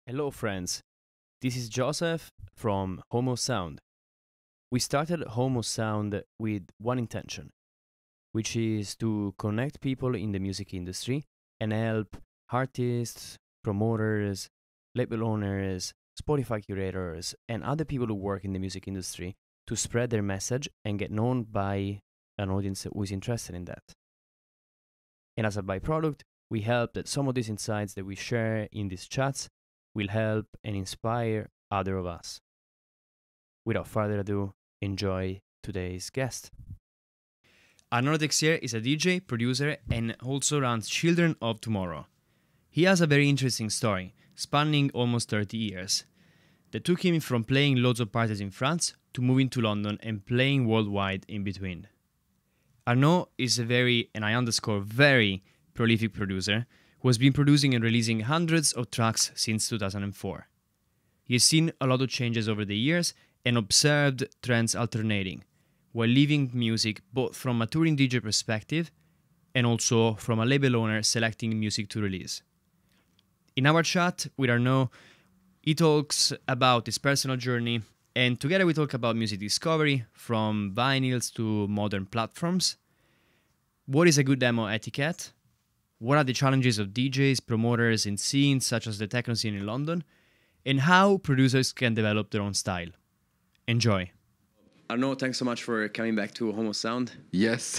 Hello, friends. This is Joseph from Homo Sound. We started Homo Sound with one intention, which is to connect people in the music industry and help artists, promoters, label owners, Spotify curators, and other people who work in the music industry to spread their message and get known by an audience who is interested in that. And as a byproduct, we hope that some of these insights that we share in these chats will help and inspire other of us. Without further ado, enjoy today's guest. Arnaud Texier is a DJ, producer, and also runs Children of Tomorrow. He has a very interesting story, spanning almost 30 years, that took him from playing loads of parties in France to moving to London and playing worldwide in between. Arnaud is a very, and I underscore very, prolific producer who has been producing and releasing hundreds of tracks since 2004. He has seen a lot of changes over the years and observed trends alternating, while leaving music both from a touring DJ perspective and also from a label owner selecting music to release. In our chat with Arnaud, he talks about his personal journey, and together we talk about music discovery, from vinyls to modern platforms. What is a good demo etiquette? What are the challenges of DJs, promoters, and scenes such as the techno scene in London? And how producers can develop their own style. Enjoy. Arnaud, thanks so much for coming back to Homo Sound. Yes,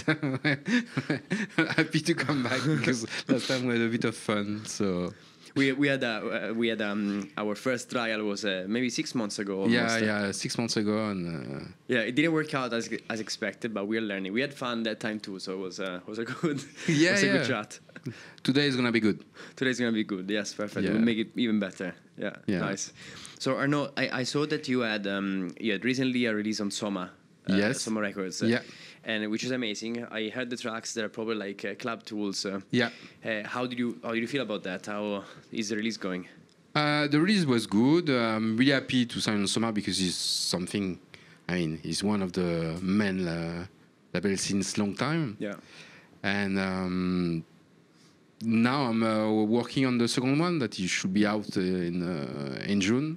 happy to come back because last time we had a bit of fun. So we had our first trial was maybe 6 months ago. Almost. Yeah, 6 months ago, and yeah, it didn't work out as expected, but we're learning. We had fun that time too, so it was a good good chat. Today is gonna be good. Today's gonna be good. Yes, perfect. Yeah. We'll make it even better. Yeah. Nice. So Arnaud, I saw that you had recently a release on Soma. Yes. Soma Records. And which is amazing. I heard the tracks that are probably like club tools. How did you feel about that? How is the release going? The release was good. I'm really happy to sign on Soma because it's something. I mean, he's one of the main labels since long time. Yeah. And now I'm working on the second one that it should be out in June.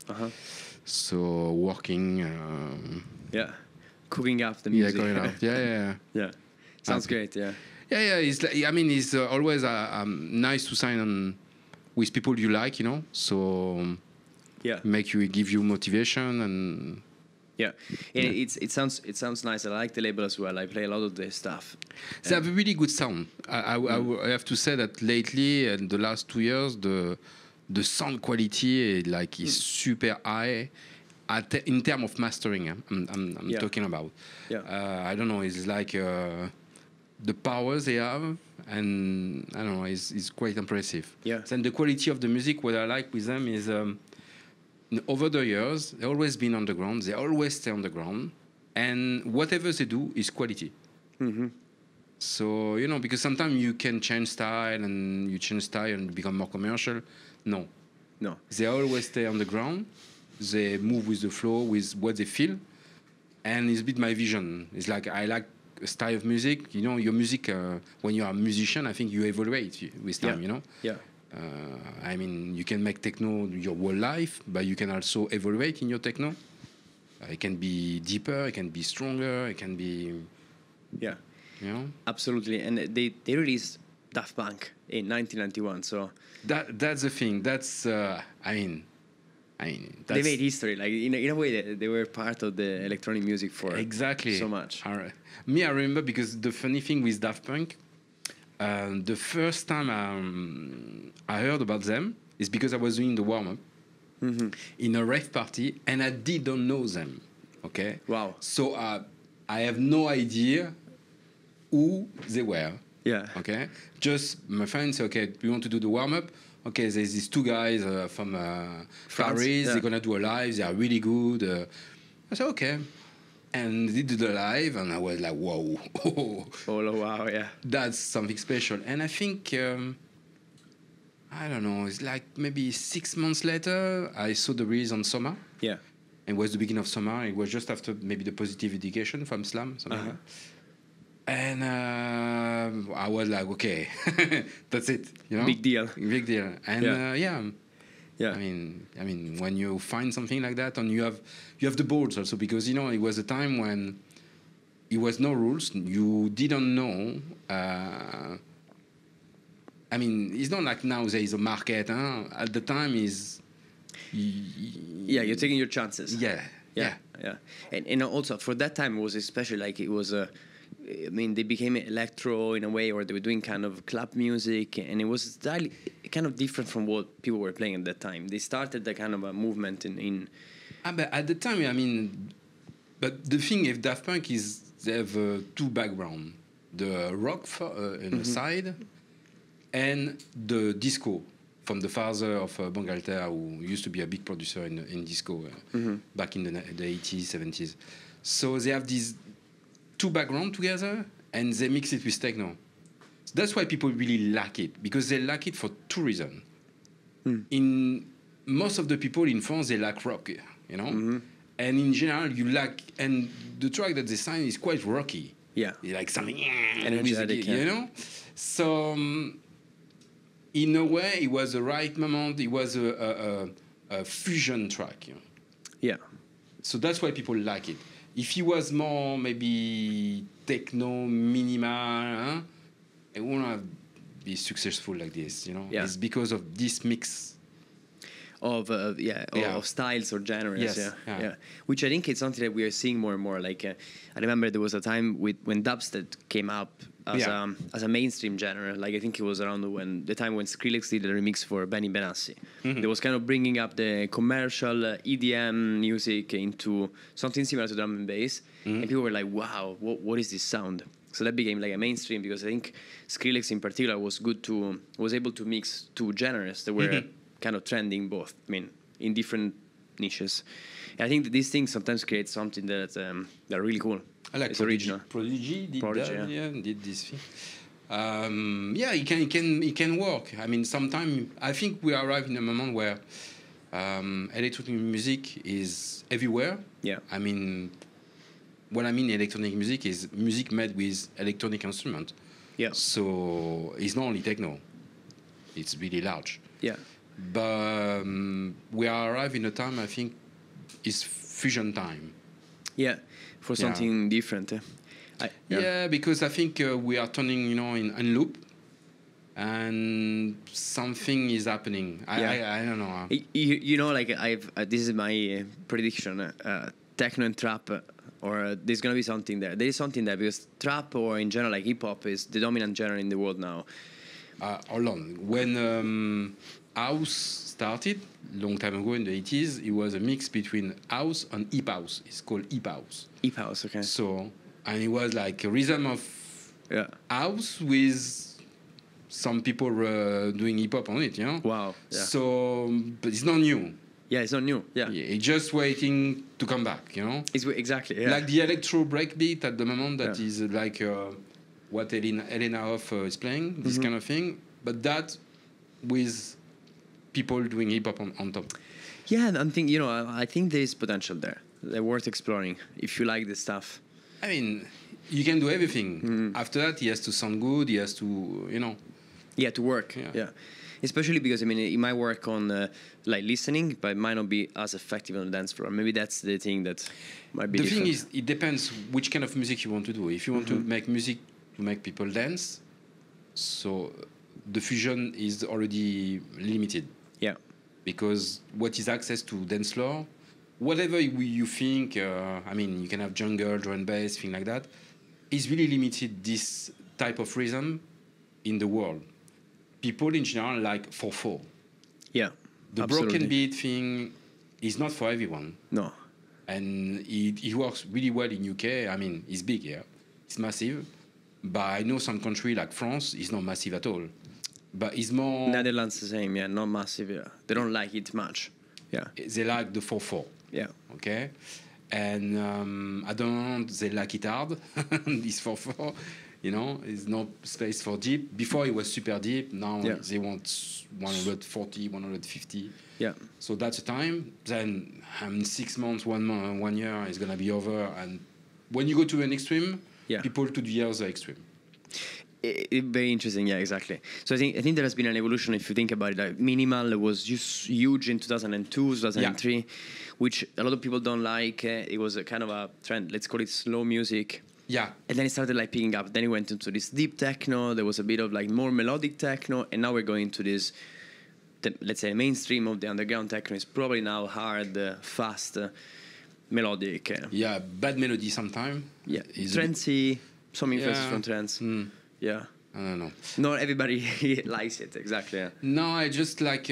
So working. Cooking up the music. Cooking up. Yeah. Sounds great. Yeah. Yeah. It's like, I mean, it's always nice to sign on with people you like, you know. So give you motivation and. Yeah, it sounds nice. I like the label as well. I play a lot of their stuff. They have a really good sound. I have to say that lately, in the last 2 years, the sound quality is super high. In terms of mastering, I'm talking about. I don't know. It's like the powers they have, and I don't know. It's quite impressive. Yeah. And the quality of the music, what I like with them is. Over the years, they've always been underground. They always stay underground, and whatever they do is quality. Mm-hmm. So because sometimes you can change style and become more commercial. No, they always stay underground. They move with the flow, with what they feel, and it's a bit my vision. It's like I like a style of music. Your music when you are a musician, I think you evaluate with time. Yeah. I mean, you can make techno your whole life, but you can also evaluate in your techno. It can be deeper, it can be stronger, it can be... Yeah. Absolutely. And they released Daft Punk in 1991, so... That's the thing. That's, that's... They made history. Like, in a way, they were part of the electronic music for so much. I remember because the funny thing with Daft Punk, the first time I heard about them is because I was doing the warm-up in a rave party, and I didn't know them. Okay. Wow. So I have no idea who they were. Yeah. Okay. Just my friend said, "Okay, we want to do the warm-up. Okay, there's these two guys from Paris. Yeah. They're gonna do a live. They are really good." I said, "Okay." And they did the live, and I was like, whoa. Oh, wow, yeah. That's something special. And I think, I don't know, it's like maybe 6 months later, I saw the release on Soma. Yeah. It was the beginning of summer. It was just after maybe the Positive Education from Slam. Something like that. And I was like, okay, that's it. Big deal. Big deal. And Yeah. I mean, when you find something like that, and you have the boards also, because it was a time when it was no rules. You didn't know. I mean, it's not like now there is a market. Huh? At the time, Yeah, you're taking your chances. Yeah. And also for that time it was especially like it was I mean, they became electro in a way, or they were doing kind of club music, and it was kind of different from what people were playing at that time. They started the kind of a movement in But at the time, I mean, but the thing with Daft Punk is they have two background: the rock in the side, and the disco from the father of Bangalter, who used to be a big producer in disco back in the 80s, 70s. So they have these two backgrounds together, and they mix it with techno. So that's why people really like it, because they like it for two reasons. In most of the people in France, they like rock, and in general, you like, and the track that they sign is quite rocky. Yeah, Like something energetic, So in a way, it was the right moment. It was a fusion track. Yeah. So that's why people like it. If he was more maybe techno, minimal, it wouldn't have be successful like this. Yeah. It's because of this mix of styles or genres. Yes, Yeah. Which I think is something that we are seeing more and more. Like I remember there was a time when dubstep came up as a mainstream genre. Like I think it was around the time when Skrillex did a remix for Benny Benassi. They was kind of bringing up the commercial EDM music into something similar to drum and bass, and people were like, "Wow, what is this sound?" So that became like a mainstream, because I think Skrillex in particular was able to mix two genres that were kind of trending both. I mean, in different niches. And I think that these things sometimes create something that are really cool. I like it's Prodigy. original. Prodigy did Prodigy, that, did this thing. It can work. I mean, sometimes I think we arrive in a moment where electronic music is everywhere. Yeah. I mean, what I mean electronic music is music made with electronic instrument. Yeah. So it's not only techno. It's really large. Yeah. But we are arriving in a time, I think, is fusion time. Yeah, for something different. Yeah, because I think we are turning, in loop, and something is happening. I don't know. Like this is my prediction. Techno and trap, or there's gonna be something there. There is something there, because trap, or in general, like hip hop, is the dominant genre in the world now. Hold on. When house started long time ago in the 80s, it was a mix between house and hip house. It's called hip house. Hip house, okay. So, and it was like a rhythm of house with some people doing hip hop on it, Wow. Yeah. So, but it's not new. Yeah, it's not new. Yeah. It's just waiting to come back, It's exactly, yeah. Like the electro breakbeat at the moment, that is like what Elena Hoff is playing, this kind of thing, but that with people doing hip hop on top. Yeah, I'm thinking, I think there is potential there. They're worth exploring if you like this stuff. I mean, you can do everything. After that, he has to sound good. He has to, Yeah, to work. Yeah. Especially because, I mean, it might work on like listening, but it might not be as effective on the dance floor. Maybe that's the thing that might be different. The thing is, it depends which kind of music you want to do. If you want to make music to make people dance, so the fusion is already limited. Yeah. Because what is access to dance floor, whatever you think, I mean, you can have jungle, drum and bass, thing like that, is really limited, this type of rhythm in the world. People in general like 4/4. Yeah. The absolutely. broken beat thing is not for everyone. No. And it works really well in UK. I mean, it's big here. It's massive. But I know some country like France is not massive at all. But it's more... Netherlands the same, yeah, not massive, yeah. They don't like it much, yeah. They like the 4/4. Yeah. Okay? And I don't know, they like it hard, this 4/4. There's no space for deep. Before it was super deep. Now they want 140, 150. Yeah. So that's the time. Then 6 months, 1 year is gonna be over. And when you go to an extreme, people to the other extreme. Very interesting, yeah, exactly. So I think there has been an evolution. If you think about it, like minimal was just huge in 2002, 2003, which a lot of people don't like. It was a kind of a trend. Let's call it slow music. Yeah. And then it started like picking up. Then it went into this deep techno. There was a bit of like more melodic techno, and now we're going to this. Let's say mainstream of the underground techno is probably now hard, fast, melodic. Yeah, bad melody sometimes. Yeah, trancy. Some influences from trance. Yeah. I don't know. Not everybody likes it, exactly. Yeah. No, I just like.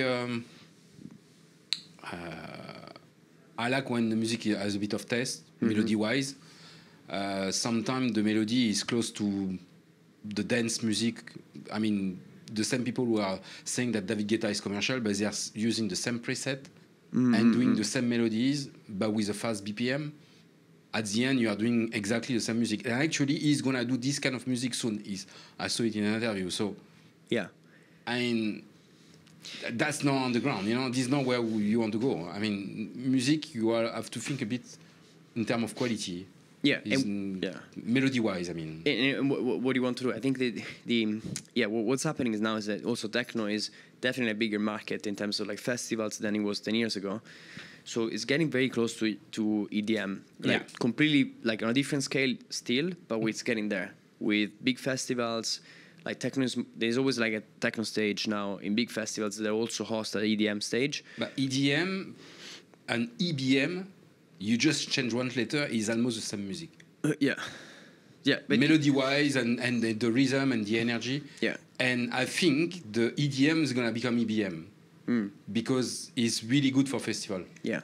I like when the music has a bit of taste, melody-wise. Sometimes the melody is close to the dance music. I mean, the same people who are saying that David Guetta is commercial, but they are using the same preset and doing the same melodies, but with a fast BPM. At the end, you are doing exactly the same music. And actually, he's going to do this kind of music soon. I saw it in an interview. So, yeah. I mean, that's not underground, you know? This is not where you want to go. I mean, music, you have to think a bit in terms of quality. Yeah. Melody-wise, I mean. And what do you want to do? I think what's happening now is that also techno is definitely a bigger market in terms of like festivals than it was 10 years ago. So it's getting very close to EDM, like completely like on a different scale still, but it's getting there with big festivals. Like techno, there's always like a techno stage now in big festivals that also host an EDM stage. But EDM and EBM, you just change one letter, is almost the same music. Yeah. But melody-wise and the rhythm and the energy. Yeah. And I think the EDM is gonna become EBM. Because it's really good for festival. Yeah.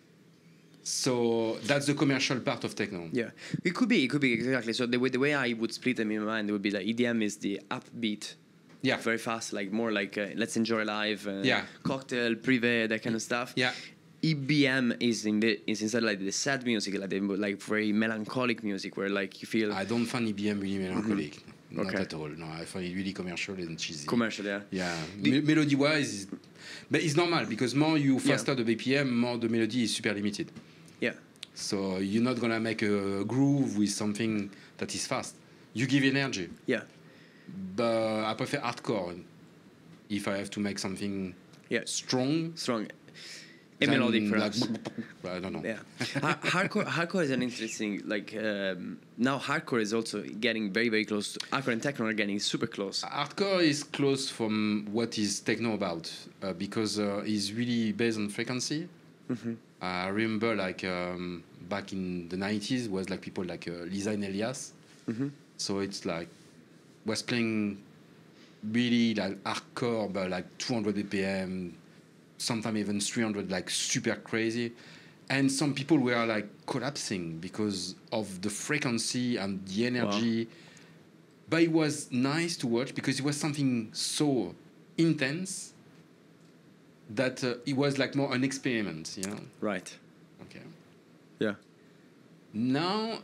So that's the commercial part of techno. Yeah, it could be exactly. So the way I would split them in my mind, it would be like EDM is the upbeat, very fast, like more like let's enjoy live, cocktail, privé, that kind of stuff. Yeah. EBM is inside like the sad music, like very melancholic music where like you feel. I don't find EBM really melancholic. Not at all. No, I find it really commercial and cheesy. Commercial, yeah. Yeah. Melody-wise, but it's normal because more you faster the BPM, more the melody is super limited. Yeah. So you're not gonna make a groove with something that is fast. You give energy. Yeah. But I prefer hardcore if I have to make something strong. A melodic, perhaps. I don't know. Yeah, hardcore is an interesting now hardcore is also getting very very close. Hardcore and techno are getting super close. Hardcore is close from what is techno about because it's really based on frequency. I remember back in the 90s was like people like Lisa and Elias. So it's like was playing really like hardcore but like 200 BPM. Sometimes even 300, like super crazy. And some people were like collapsing because of the frequency and the energy. Wow. But it was nice to watch because it was something so intense that it was like more an experiment, you know? Right. Okay. Yeah. Now,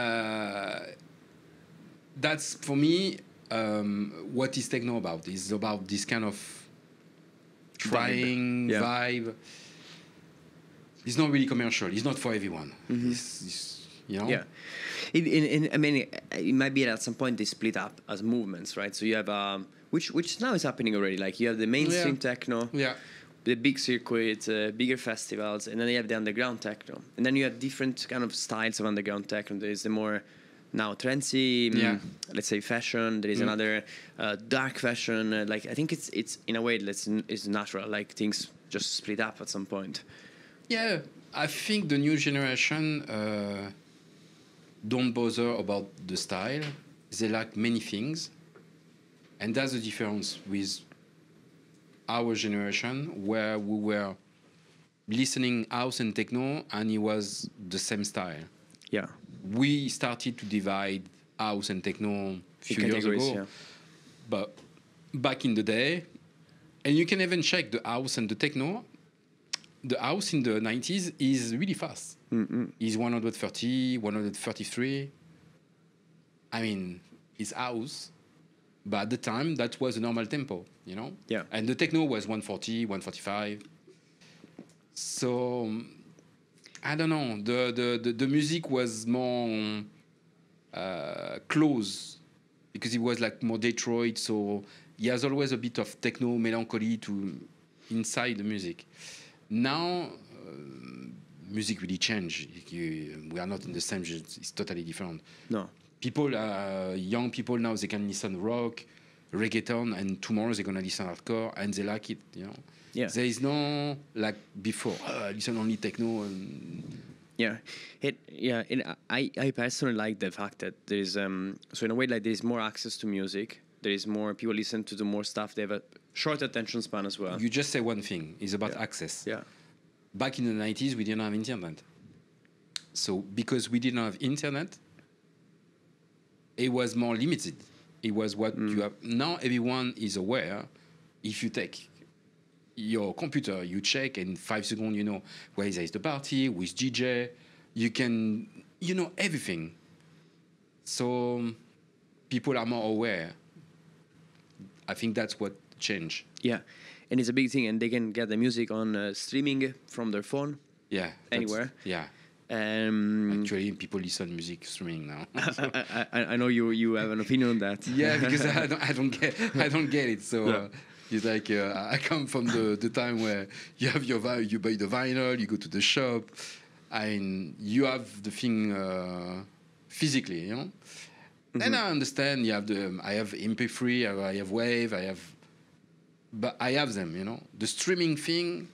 that's for me what is techno about. It's about this kind of trying vibe. It's not really commercial. It's not for everyone. It's, you know. Yeah. I mean, it might be at some point they split up as movements, right? So you have which now is happening already. Like you have the mainstream techno, the big circuits, bigger festivals, and then you have the underground techno, and then you have different kind of styles of underground techno. There is the more now trendy, let's say fashion. There is another dark fashion. Like I think it's in a way it's natural. Like things just split up at some point. Yeah, I think the new generation don't bother about the style. They like many things, and that's the difference with our generation, where we were listening house and techno, and it was the same style. Yeah. We started to divide house and techno a few years ago, but back in the day, and you can even check the house and the techno. The house in the 90s is really fast. It's 130, 133. I mean, it's house, but at the time that was a normal tempo, you know. Yeah. And the techno was 140, 145. So. I don't know. The music was more close because he was like more Detroit, so he has always a bit of techno melancholy to inside the music. Now, music really changed. We are not in the same. It's totally different. No. People, young people now, they can listen rock, reggaeton, and tomorrow they're gonna listen hardcore, and they like it. You know. Yeah. There is no like before. I listen only techno and. Yeah, I personally like the fact that there is so in a way like there is more access to music. There is more people listen to the more stuff. They have a short attention span as well. You just say one thing. It's about access. Yeah. Back in the 90s, we didn't have internet. So because we didn't have internet, it was more limited. It was what you have. Now everyone is aware. If you take your computer, you check in 5 seconds, you know where there is the party, with DJ, you can, you know everything. So people are more aware. I think that's what changed. Yeah, and it's a big thing, and they can get the music on streaming from their phone. Yeah. Anywhere. Yeah. Actually, people listen music streaming now. I know you have an opinion on that. Yeah, because I don't get it. So. Yeah. It's like I come from the time where you have you buy the vinyl, you go to the shop, and you have the thing physically, you know. Mm-hmm. And I understand you have I have MP3, I have Wave, but I have them, you know. The streaming thing,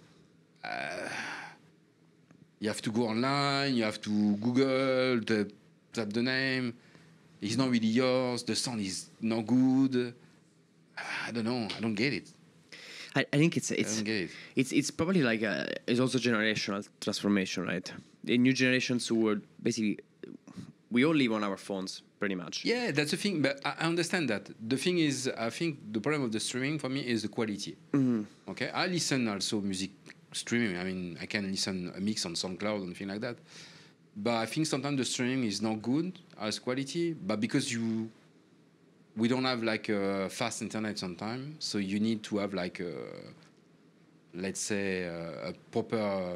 you have to go online, you have to Google, type the name. It's not really yours. The sound is not good. I don't know. I don't get it. I think it's probably like it's also generational transformation, right? The new generations who are basically we all live on our phones pretty much. Yeah, that's the thing. But I understand that. The thing is, I think the problem of the streaming for me is the quality. Mm-hmm. Okay, I listen also music streaming. I mean, I can listen a mix on SoundCloud and things like that. But I think sometimes the streaming is not good as quality. But because we don't have like a fast internet sometimes, so you need to have like let's say a proper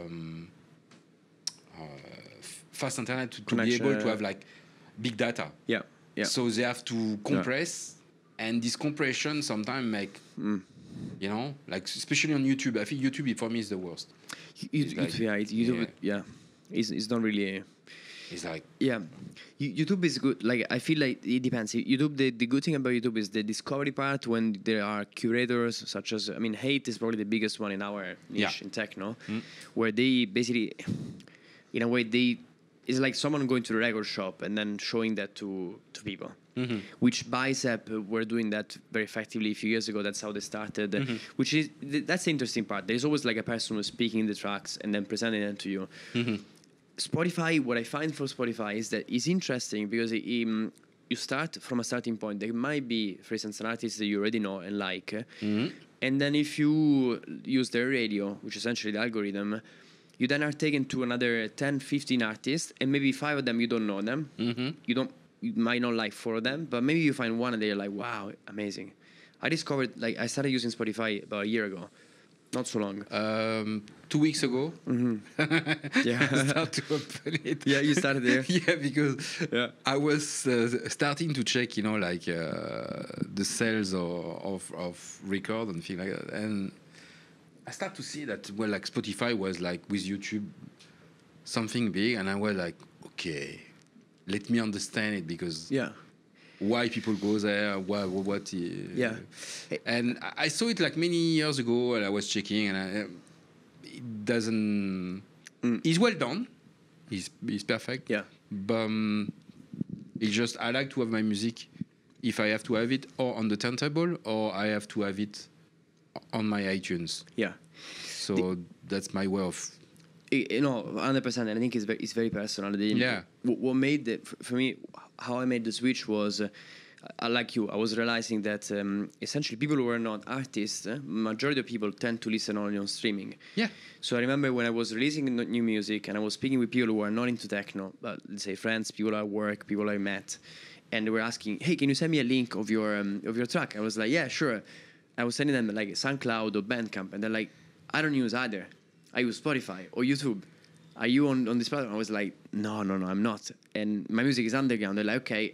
fast internet to be able to have like big data. Yeah. So they have to compress, and this compression sometimes make you know, like especially on YouTube. I think YouTube for me is the worst. YouTube. It's not really. It's like YouTube is good. Like I feel like it depends. YouTube, the good thing about YouTube is the discovery part when there are curators such as Hate is probably the biggest one in our niche in techno, where they basically, in a way, it's like someone going to the record shop and then showing that to people. Mm-hmm. Which Bicep were doing that very effectively a few years ago. That's how they started. Mm-hmm. That's the interesting part. There's always like a person who's speaking the tracks and then presenting them to you. Mm-hmm. Spotify, what I find for Spotify is that it's interesting because you start from a starting point. There might be, for instance, an artist that you already know and like. Mm-hmm. And then if you use their radio, which is essentially the algorithm, you then are taken to another 10, 15 artists, and maybe 5 of them you don't know them. Mm-hmm. You might not like 4 of them, but maybe you find one and they're like, wow, amazing. I started using Spotify about a year ago. Not so long. 2 weeks ago. Mm-hmm. I started to open it. Yeah, you started there. Yeah, because I was starting to check, you know, like the sales of record and things like that. And I started to see that, well, like Spotify was like with YouTube something big. And I was like, okay, let me understand it because... Yeah. Why people go there, and I saw it like many years ago, and I was checking, and it doesn't. It's well done. It's perfect. Yeah. But it's just I like to have my music, if I have to have it, or on the turntable, or I have to have it on my iTunes. Yeah. So that's my way of. 100%. And I think it's very personal. What made for me, how I made the switch was, like you, I was realizing that essentially people who are not artists, majority of people tend to listen only on streaming. Yeah. So I remember when I was releasing new music and I was speaking with people who are not into techno, but let's say friends, people at work, people I met, and they were asking, hey, can you send me a link of your track? I was like, yeah, sure. I was sending them like SoundCloud or Bandcamp, and they're like, I don't use either. I use Spotify or YouTube. Are you on this platform? I was like, no, I'm not. And my music is underground. They're like, okay,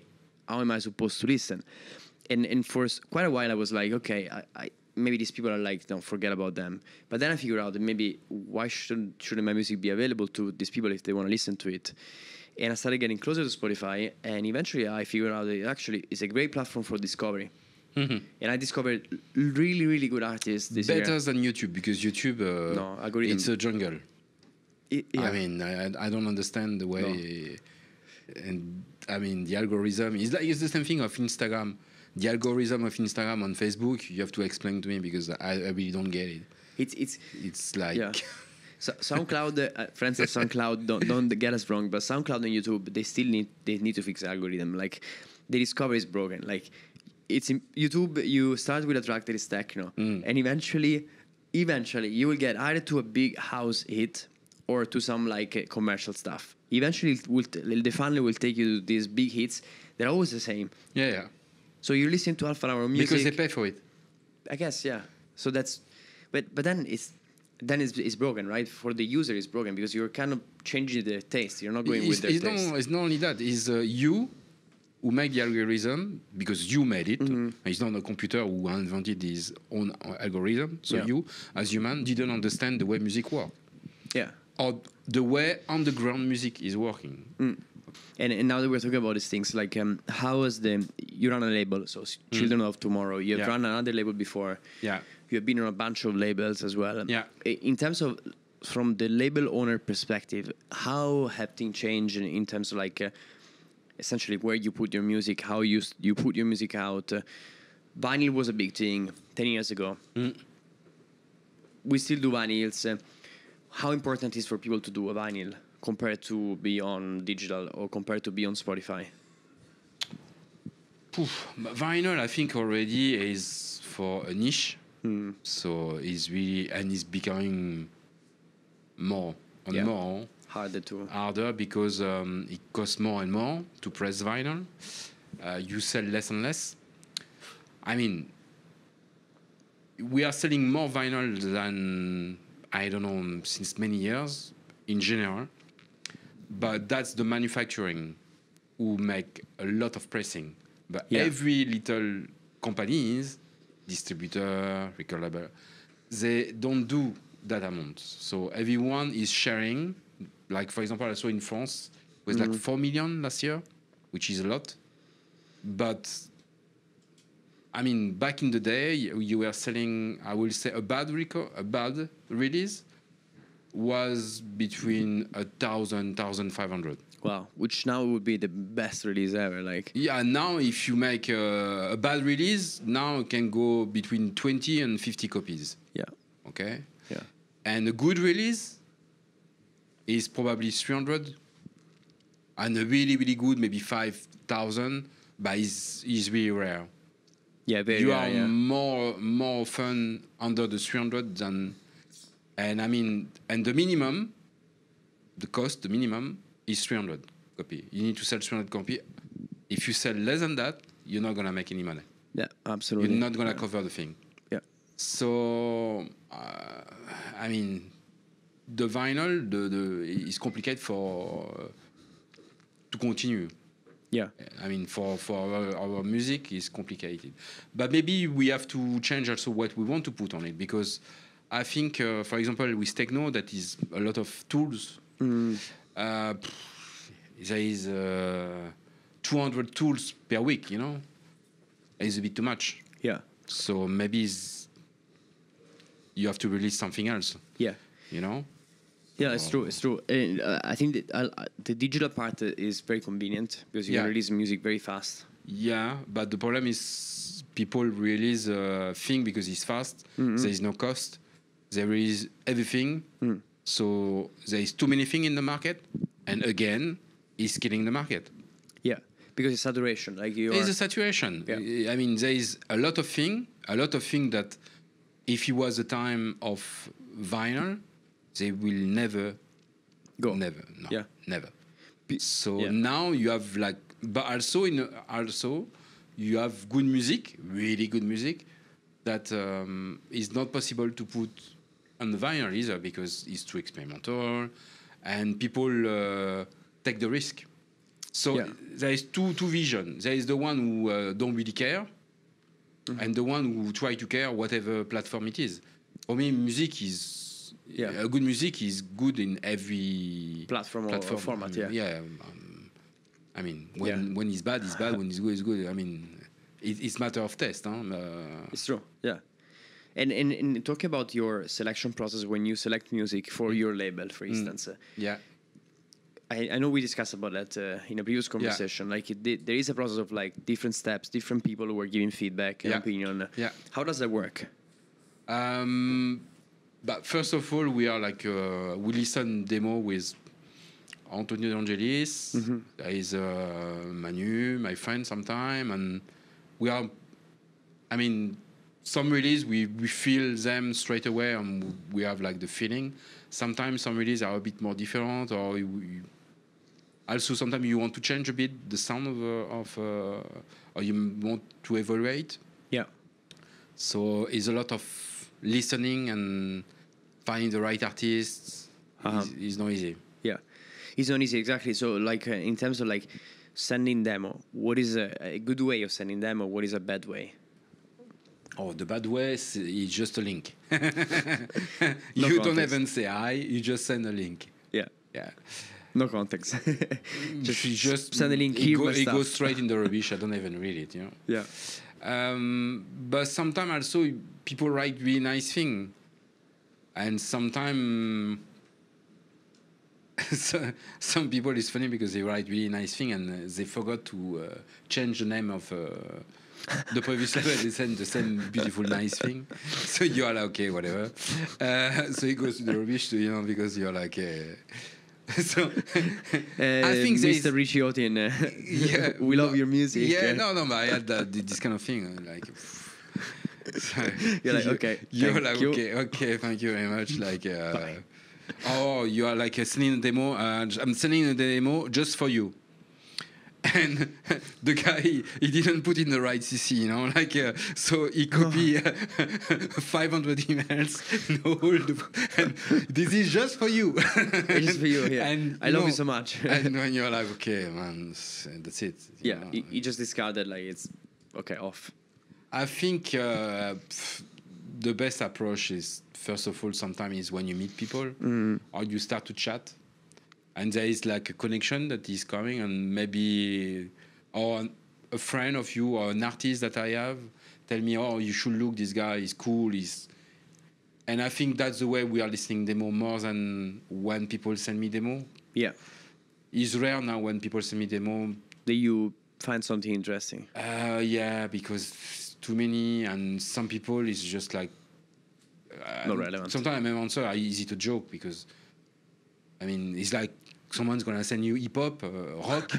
how am I supposed to listen? And for quite a while I was like, okay, I maybe these people are like, don't forget about them. But then I figured out that maybe why shouldn't my music be available to these people if they want to listen to it? And I started getting closer to Spotify, and eventually I figured out that it actually is a great platform for discovery. And I discovered really, really good artists this year. Better than YouTube, because YouTube, No, algorithm. it's a jungle. Yeah. I mean, I don't understand the way, and I mean the algorithm is like it's the same thing of Instagram. The algorithm of Instagram on Facebook, you have to explain to me because I really don't get it. It's like yeah. So SoundCloud, friends of SoundCloud, don't get us wrong, but SoundCloud and YouTube, they need to fix the algorithm. Like the discovery is broken. Like it's in YouTube, you start with a track that is techno, and eventually you will get either to a big house hit or to some like commercial stuff. Eventually, the funnel will take you to these big hits. They're always the same. yeah. So you listen to half an hour of music Because they pay for it. I guess, yeah. So that's, but then it's broken, right? For the user, it's broken because you're kind of changing their taste. You're not going with their taste. It's not only that. It's you who make the algorithm because you made it. It's not a computer who invented his own algorithm. So you, as human, didn't understand the way music works. Yeah. Or the way underground music is working. And now that we're talking about these things, like how was you run a label, so Children of Tomorrow. You have run another label before. Yeah. You have been on a bunch of labels as well. Yeah. In terms of, from the label owner perspective, how have things changed in terms of like essentially where you put your music, how you put your music out? Vinyl was a big thing 10 years ago. We still do vinyls. How important is for people to do a vinyl compared to be on digital or compared to be on Spotify? Vinyl, I think, already is for a niche. So it's really, and it's becoming more and more harder because it costs more and more to press vinyl. You sell less and less. I mean, we are selling more vinyl than, I don't know, since many years in general. But that's the manufacturing who make a lot of pressing. But every little companies, distributor, record label, they don't do that amount. So everyone is sharing. Like, for example, I saw in France, it was like 4 million last year, which is a lot. But, I mean, back in the day, you were selling, I will say, a bad release was between 1,000, 1,500. Wow, which now would be the best release ever. Like, yeah, now if you make a bad release, now it can go between 20 and 50 copies. Yeah. Okay. Yeah. And a good release is probably 300, and a really, really good, maybe 5,000, but is really rare. Yeah, very you rare. are more often under the 300 than. And I mean, and the minimum is 300 copy. You need to sell 300 copy. If you sell less than that, you're not gonna make any money. Yeah, absolutely. You're not gonna cover the thing. Yeah. So, I mean, the vinyl, is complicated to continue. Yeah. I mean, for our music is complicated, but maybe we have to change also what we want to put on it, because I think, for example, with techno, that is a lot of tools. There is 200 tools per week, It's a bit too much. Yeah. So maybe you have to release something else. Yeah. Yeah, it's true. It's true. And, I think that the digital part is very convenient because you can release music very fast. Yeah, but the problem is people release a thing because it's fast. There is no cost. There is everything. So there is too many things in the market, and again, it's killing the market. Yeah, because it's saturation. Like it's a saturation. Yeah. I mean, there is a lot of thing that if it was the time of vinyl, they will never go. Never. No. Yeah. Never. So now you have but also you have good music, really good music, that is not possible to put on the vinyl either because it's too experimental, and people take the risk. So there is two visions. There is the one who don't really care, and the one who try to care whatever platform it is. For me, music is a good music is good in every platform. Or format. I mean, when it's bad, it's bad. When it's good, it's good. I mean, it's matter of taste. Huh? It's true. Yeah. And talk about your selection process when you select music for your label, for instance. I know we discussed about that in a previous conversation. Like there is a process of like different steps, different people who are giving feedback and opinion. How does that work? But first of all, we are like we listen demo with Antonio De Angelis. There is Manu, my friend, sometime, and we are. I mean, some release we feel them straight away, and we have like the feeling. Sometimes some releases are a bit more different, or also sometimes you want to change a bit the sound or you want to evaluate. Yeah. So it's a lot of listening and finding the right artists. Is not easy. Yeah, it's not easy, exactly. So like in terms of like sending demo, what is a good way of sending demo? What is a bad way? Oh, the bad way is just a link. You don't even say hi. You just send a link. Yeah. No context. just send a link. It goes straight in the rubbish. I don't even read it. You know. Yeah. But sometimes also people write really nice thing, and sometimes some people is funny because they write really nice thing and they forgot to change the name of. The previous level, they send the same beautiful, nice thing. So you are like, okay, whatever. So it goes to the rubbish, because you're like. So I think Mr. Ricciotti, we love your music. Yeah, no, but I had this kind of thing. Like, you're like, okay. You're like, okay, thank you very much. Like, oh, you are like sending a demo. I'm sending a demo just for you. And the guy, he didn't put in the right CC, like, so he copied 500 emails, and this is just for you. It's for you, yeah. And I love you so much. And when you're like, okay, man, that's it. Yeah, he just discarded, like, it's, okay, off. I think the best approach is, first of all, sometimes is when you meet people, or you start to chat. And there is like a connection that is coming, and maybe or a friend of you or an artist that I have tell me, oh, you should look, this guy is cool. And I think that's the way we are listening demo more than when people send me demo. Yeah. It's rare now when people send me demo. That you find something interesting. Yeah, because too many, and some people is just like... not relevant. Sometimes my answer are easy to joke because... I mean, it's like someone's gonna send you hip hop, rock.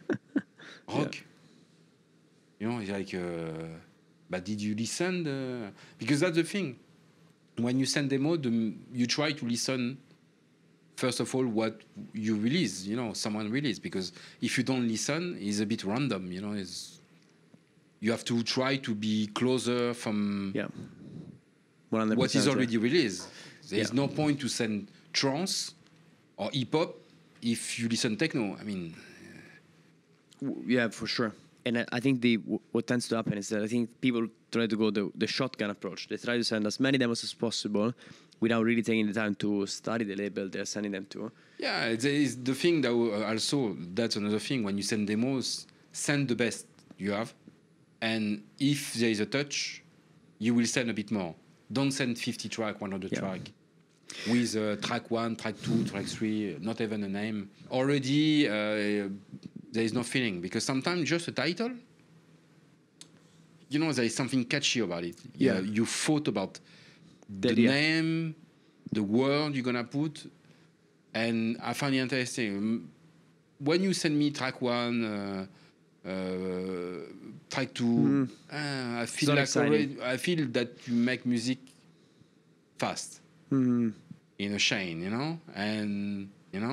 Yeah. It's like, but did you listen? Because that's the thing. When you send demo, you try to listen. First of all, what you release, someone release. Because if you don't listen, it's a bit random. You have to try to be closer from what is already released. There is no point to send trance or hip-hop if you listen techno. I mean... Yeah, for sure. And I think what tends to happen is that I think people try to go the shotgun approach. They try to send as many demos as possible without really taking the time to study the label they're sending them to. Yeah, there is the thing that also, that's another thing. When you send demos, send the best you have. And if there is a touch, you will send a bit more. Don't send 50 track, 100 track. With track 1, track 2, track 3, not even a name. Already, there is no feeling. Because sometimes just a title, there is something catchy about it. Yeah. You thought about the name, the word you're going to put, and I find it interesting. When you send me track 1, track 2, I feel like already, I feel that you make music fast. In a chain, and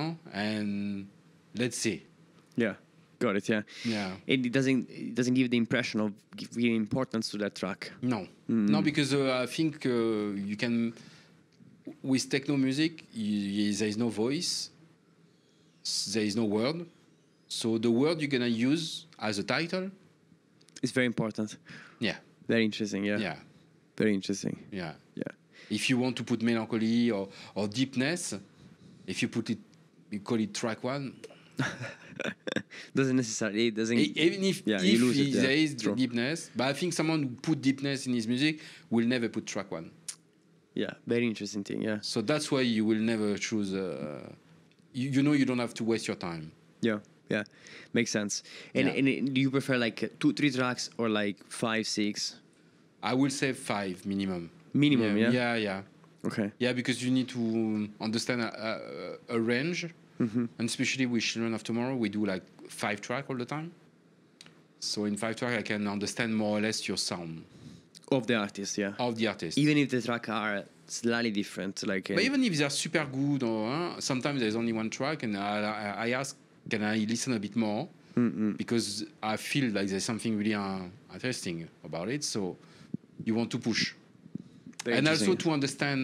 let's see. Yeah, got it. Yeah. It doesn't give the impression of giving importance to that track. No, because I think you can with techno music. There is no voice, there is no word, So the word you're gonna use as a title, It's very important. yeah, Very interesting. Yeah. yeah, Very interesting. yeah. Yeah. If you want to put melancholy or deepness, if you put it, you call it track one. Doesn't necessarily. It doesn't. Even if, Yeah, you lose it, there yeah, is true. deepness, but I think someone who put deepness in his music will never put track one. Yeah. Very interesting thing. Yeah. So that's why you will never choose. You know you don't have to waste your time. Yeah. Yeah. Makes sense. And Yeah. and do you prefer like 2-3 tracks or like 5-6 I will say 5 minimum. minimum? Yeah. Yeah, yeah. Okay. Yeah, because you need to understand a range, Mm-hmm. and especially with Children of Tomorrow, we do like 5 track all the time. So in 5 track, I can understand more or less your sound Of the artist. Yeah. of the artist. Even if the track are slightly different, like. But even if they're super good, or sometimes there's only one track, and I ask, can I listen a bit more? Because I feel like there's something really interesting about it. So you want to push, very and also interesting. to understand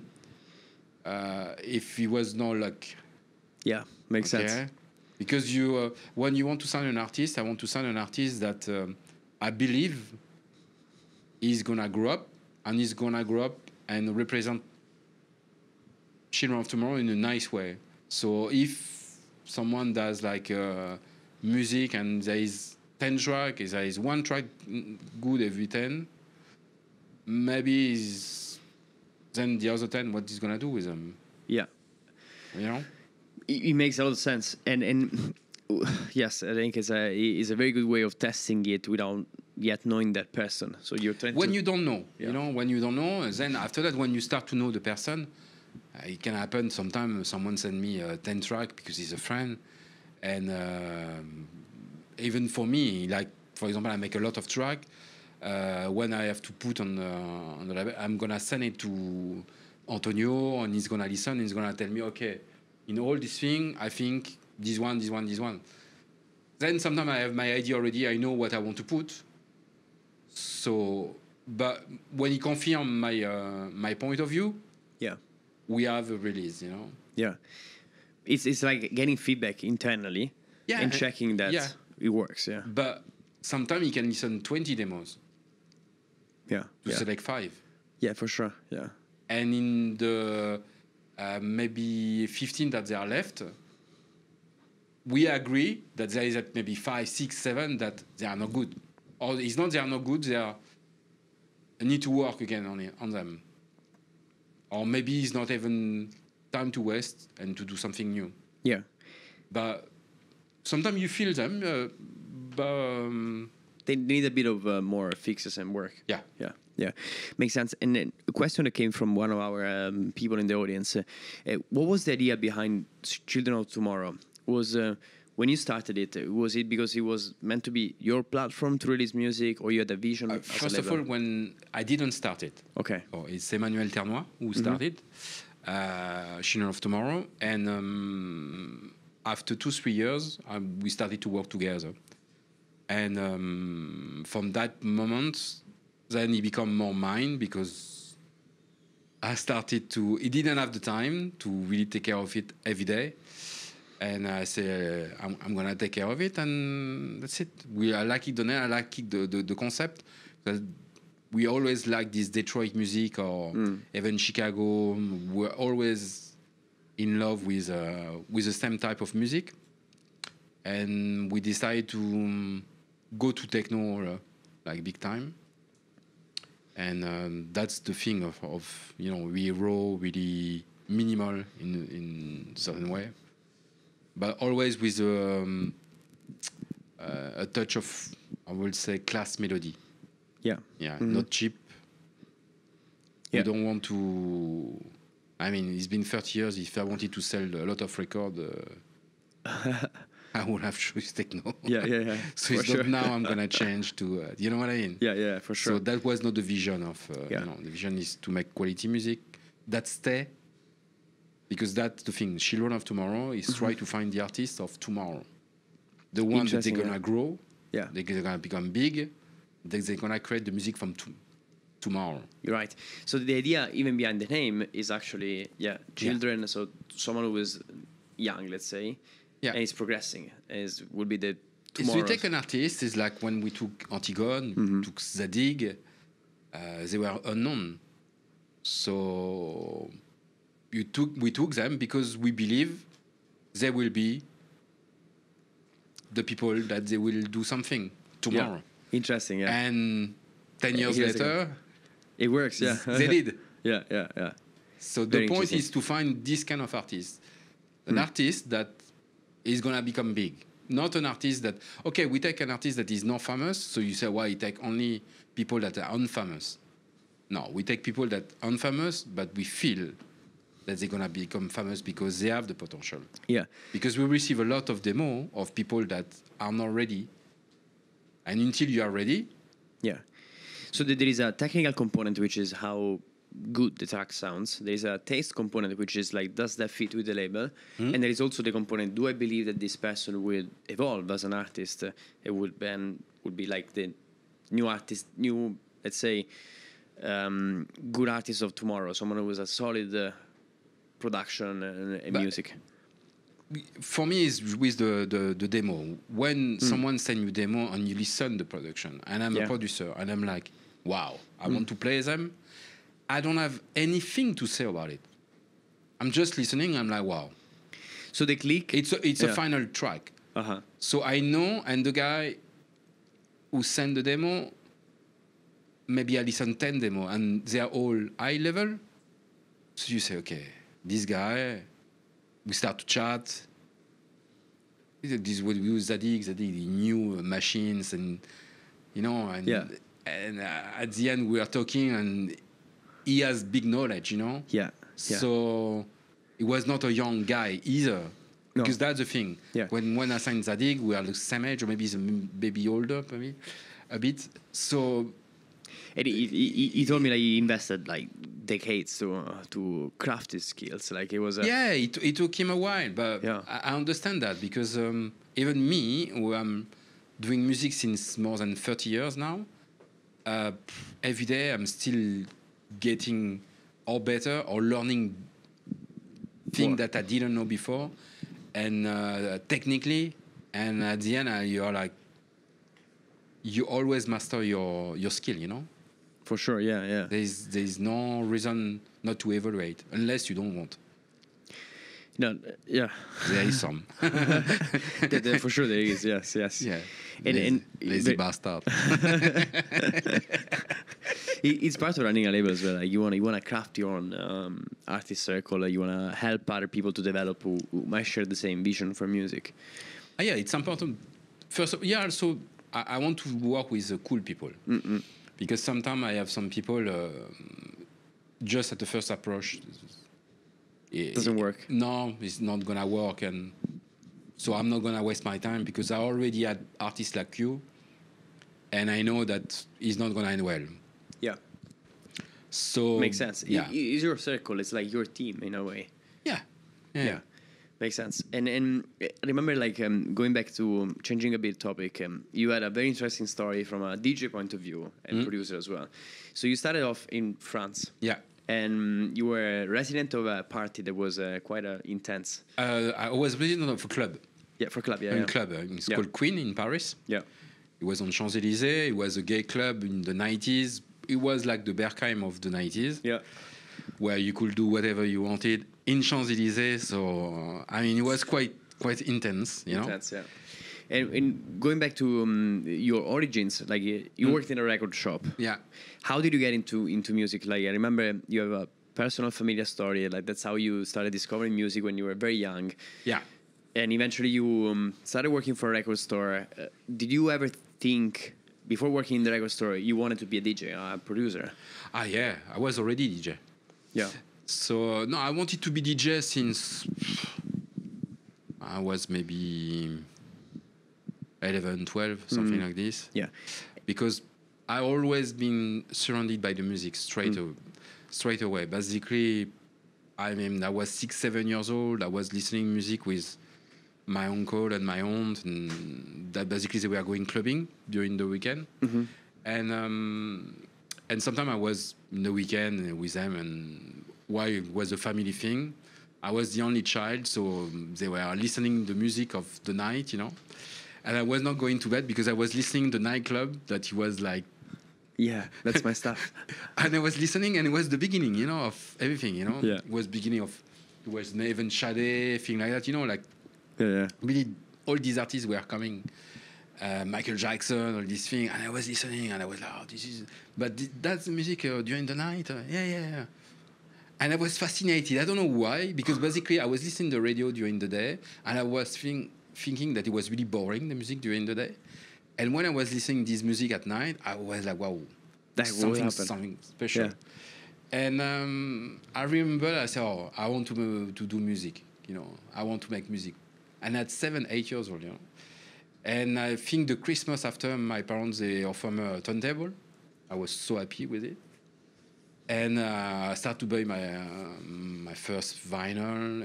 if it was no luck. Yeah. Makes sense. Okay? Because you, when you want to sign an artist, I want to sign an artist that I believe is gonna grow up, and is gonna grow up and represent Children of Tomorrow in a nice way. So if someone does like music and there is 10 track, there is one track good every 10, maybe then the other 10, what is gonna do with them? Yeah. You know? It makes a lot of sense, and yes, I think it's a very good way of testing it without yet knowing that person. So you're trying When to. you don't know, Yeah. you know, when you don't know, then after that, when you start to know the person, it can happen. Sometimes someone send me a 10 track because he's a friend, and even for me, like for example, I make a lot of track. When I have to put on the label, I'm gonna send it to Antonio, and he's gonna listen. And he's gonna tell me, okay, in all this thing, I think this one, this one, this one. Then sometimes I have my idea already. I know what I want to put. So, but when he confirms my point of view, Yeah. we have a release, you know. Yeah. It's like getting feedback internally. Yeah, And checking that yeah. it works. Yeah. But sometimes he can listen 20 demos Yeah. to Yeah. select 5, Yeah, for sure. Yeah. and in the maybe 15 that they are left, we agree that there is maybe 5, 6, 7 that they are not good, or it's not they are not good, they are need to work again on them, or maybe it's not even time to waste and to do something new. Yeah. But sometimes you feel them, but They need a bit of more fixes and work. yeah. Yeah, yeah, makes sense. And then a question that came from one of our people in the audience: what was the idea behind Children of Tomorrow? Was when you started it, was it because it was meant to be your platform to release music, or you had a vision? As a First of label? all, when I didn't start it, Okay. it's Emmanuel Ternois who started Children of Tomorrow, and after 2-3 years, we started to work together. And from that moment, then he became more mine, because I started to. He didn't have the time to really take care of it every day, and I say I'm gonna take care of it, and that's it. I like it. I like it, the concept. Because we always like this Detroit music, or even Chicago. We're always in love with the same type of music, and we decided to go to techno like big time. And that's the thing of you know, really raw, really minimal in certain way, but always with a touch of, I would say, class melody. Yeah. Yeah, not cheap. Yeah. We don't want to. I mean, it's been 30 years. If I wanted to sell a lot of record, I would have chosen techno. Yeah, yeah, yeah. So for it's sure. not now I'm gonna change to. You know what I mean? Yeah, yeah, for sure. So that was not the vision of. Yeah. You know, the vision is to make quality music that stay. Because that's the thing. Children of Tomorrow is try to find the artist of tomorrow, the one that they're Interesting, gonna yeah. grow. Yeah. They're gonna become big. They're gonna create the music from tomorrow. You're right. So the idea, even behind the name, is actually children. So someone who is young, let's say, Yeah. and it's progressing. Will be the So tomorrow. you take an artist, it's like when we took Antigone, took Zadig, they were unknown. So we took them because we believe they will be the people that they will do something tomorrow. Interesting, yeah. And 10 years Years ago. later, It works, yeah. they did. Yeah. So Very the point interesting. is to find this kind of artist. An artist that is going to become big. Not an artist that, okay, we take an artist that is not famous, so you say, why you take only people that are unfamous? No, we take people that are unfamous, but we feel that they're going to become famous because they have the potential. Yeah. Because we receive a lot of demo of people that are not ready. And until you are ready, Yeah. So there is a technical component, which is how good the track sounds. There is a taste component, which is like, does that fit with the label? And there is also the component, do I believe that this person will evolve as an artist? It would be like the new artist, let's say, good artist of tomorrow, someone who has a solid production and But- music. for me, it's with the demo. When someone sends you demo and you listen the production, and I'm Yeah. a producer, and I'm like, wow, I want to play them. I don't have anything to say about it. I'm just listening. I'm like, wow, So the click. it's a Yeah. final track. Uh-huh. So I know, and the guy who sent the demo, maybe I listen 10 demo, and they are all high level. So you say, okay, this guy, we start to chat. This is what we use Zadig. Zadig, he knew machines, and and Yeah. and at the end we are talking, and he has big knowledge, Yeah. So he was not a young guy either. No. Because that's the thing. Yeah. When I signed Zadig, we are the same age, or maybe he's a baby older, maybe a bit. So And he told me that he invested like decades to craft his skills. Like it was a yeah, it took him a while, but Yeah. I understand that because even me, who am doing music since more than 30 years now, every day I'm still getting or better or learning things More. that I didn't know before, and technically, and at the end you're like, you always master your skill, for sure. Yeah. There's no reason not to evaluate unless you don't want. No, yeah. There is some. For sure there is. Yes. Yeah. And lazy bastard. it's part of running a label as well. Like you want to craft your own artist circle. You want to help other people to develop who might share the same vision for music. Yeah, it's important. First, also I want to work with cool people. Because sometimes I have some people just at the first approach. It Doesn't work. No, it's not gonna work, and so I'm not gonna waste my time because I already had artists like you, and I know that it's not gonna end well. Yeah, So makes sense. Yeah, It's your circle. It's like your team in a way. yeah. Makes sense. And I remember like going back to changing a bit topic. You had a very interesting story from a DJ point of view and producer as well. So you started off in France. Yeah. And you were a resident of a party that was quite intense. I was resident of a club. Yeah, for club. A club. It's called Queen in Paris. Yeah. It was on Champs-Élysées. It was a gay club in the 90s. It was like the Berghain of the 90s. Yeah. Where you could do whatever you wanted in Champs-Élysées. So, I mean, it was quite intense, Intense, yeah. And going back to your origins, like you worked in a record shop. Yeah. How did you get into music? Like I remember you have a personal familiar story. Like that's how you started discovering music when you were very young. Yeah. And eventually you started working for a record store. Did you ever think, before working in the record store, you wanted to be a DJ, a producer? Yeah. I was already DJ. Yeah. So, no, I wanted to be DJ since I was maybe 11, 12, something like this. Yeah. Because I always been surrounded by the music straight away. Basically, I mean, I was 6, 7 years old. I was listening music with my uncle and my aunt, and that basically they were going clubbing during the weekend. And sometimes I was in the weekend with them, and while it was a family thing, I was the only child, so they were listening the music of the night, and I was not going to bed because I was listening the nightclub that he was like, Yeah, that's my stuff. and I was listening, and it was the beginning, of everything, Yeah. It was beginning of, it was Neven Shade, thing like that, like Yeah. really all these artists were coming, Michael Jackson, all these things, and I was listening, and I was like, oh, this is, but that's the music during the night, yeah. And I was fascinated. I don't know why, because basically I was listening to the radio during the day, and I was thinking that it was really boring, the music during the day. And when I was listening to this music at night, I was like, wow, something special. Yeah. And I remember I said, oh, I want to do music, I want to make music. And at 7, 8 years old, And I think the Christmas after, my parents, they offered me a turntable. I was so happy with it. And I started to buy my first vinyl,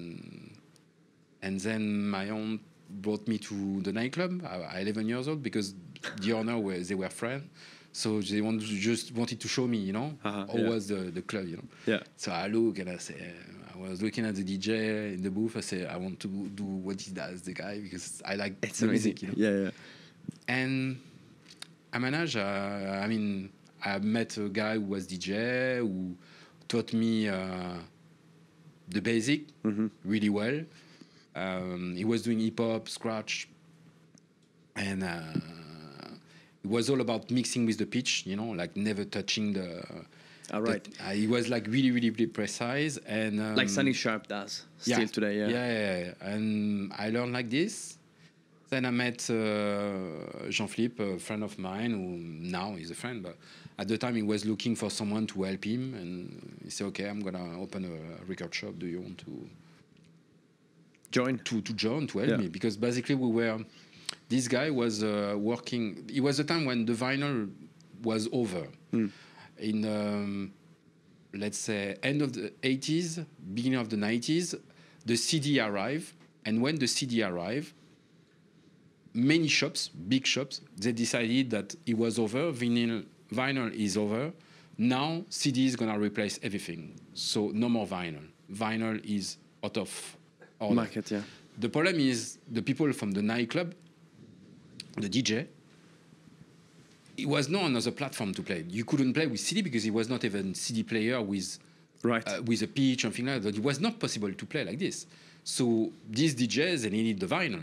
and then my aunt brought me to the nightclub at 11 years old because the owner they were friends, so they wanted to show me, how was the club, Yeah. So I look and I was looking at the DJ in the booth. I say I want to do what he does, the guy, because I like It's the amazing. music, Yeah. And I managed. I met a guy who was DJ who taught me the basic really well. He was doing hip hop, scratch, and it was all about mixing with the pitch, like never touching the. All right. He was like really, really, really precise, and Like Sonny Sharp does still today. Yeah. Yeah. And I learned like this. Then I met Jean-Philippe, a friend of mine, who now is a friend, but at the time he was looking for someone to help him, and he said, okay, I'm going to open a record shop. Do you want to join? To help me? Because basically this guy was working, it was a time when the vinyl was over. In, let's say, end of the 80s, beginning of the 90s, the CD arrived, and when the CD arrived, many shops, big shops, they decided that it was over. Vinyl is over. Now CD is gonna replace everything. So no more vinyl. Vinyl is out of order. Market, yeah. The problem is the people from the nightclub, the DJ. It was no another platform to play. You couldn't play with CD because it was not even CD player with a pitch or something like that. It was not possible to play like this. So these DJs, they needed the vinyl.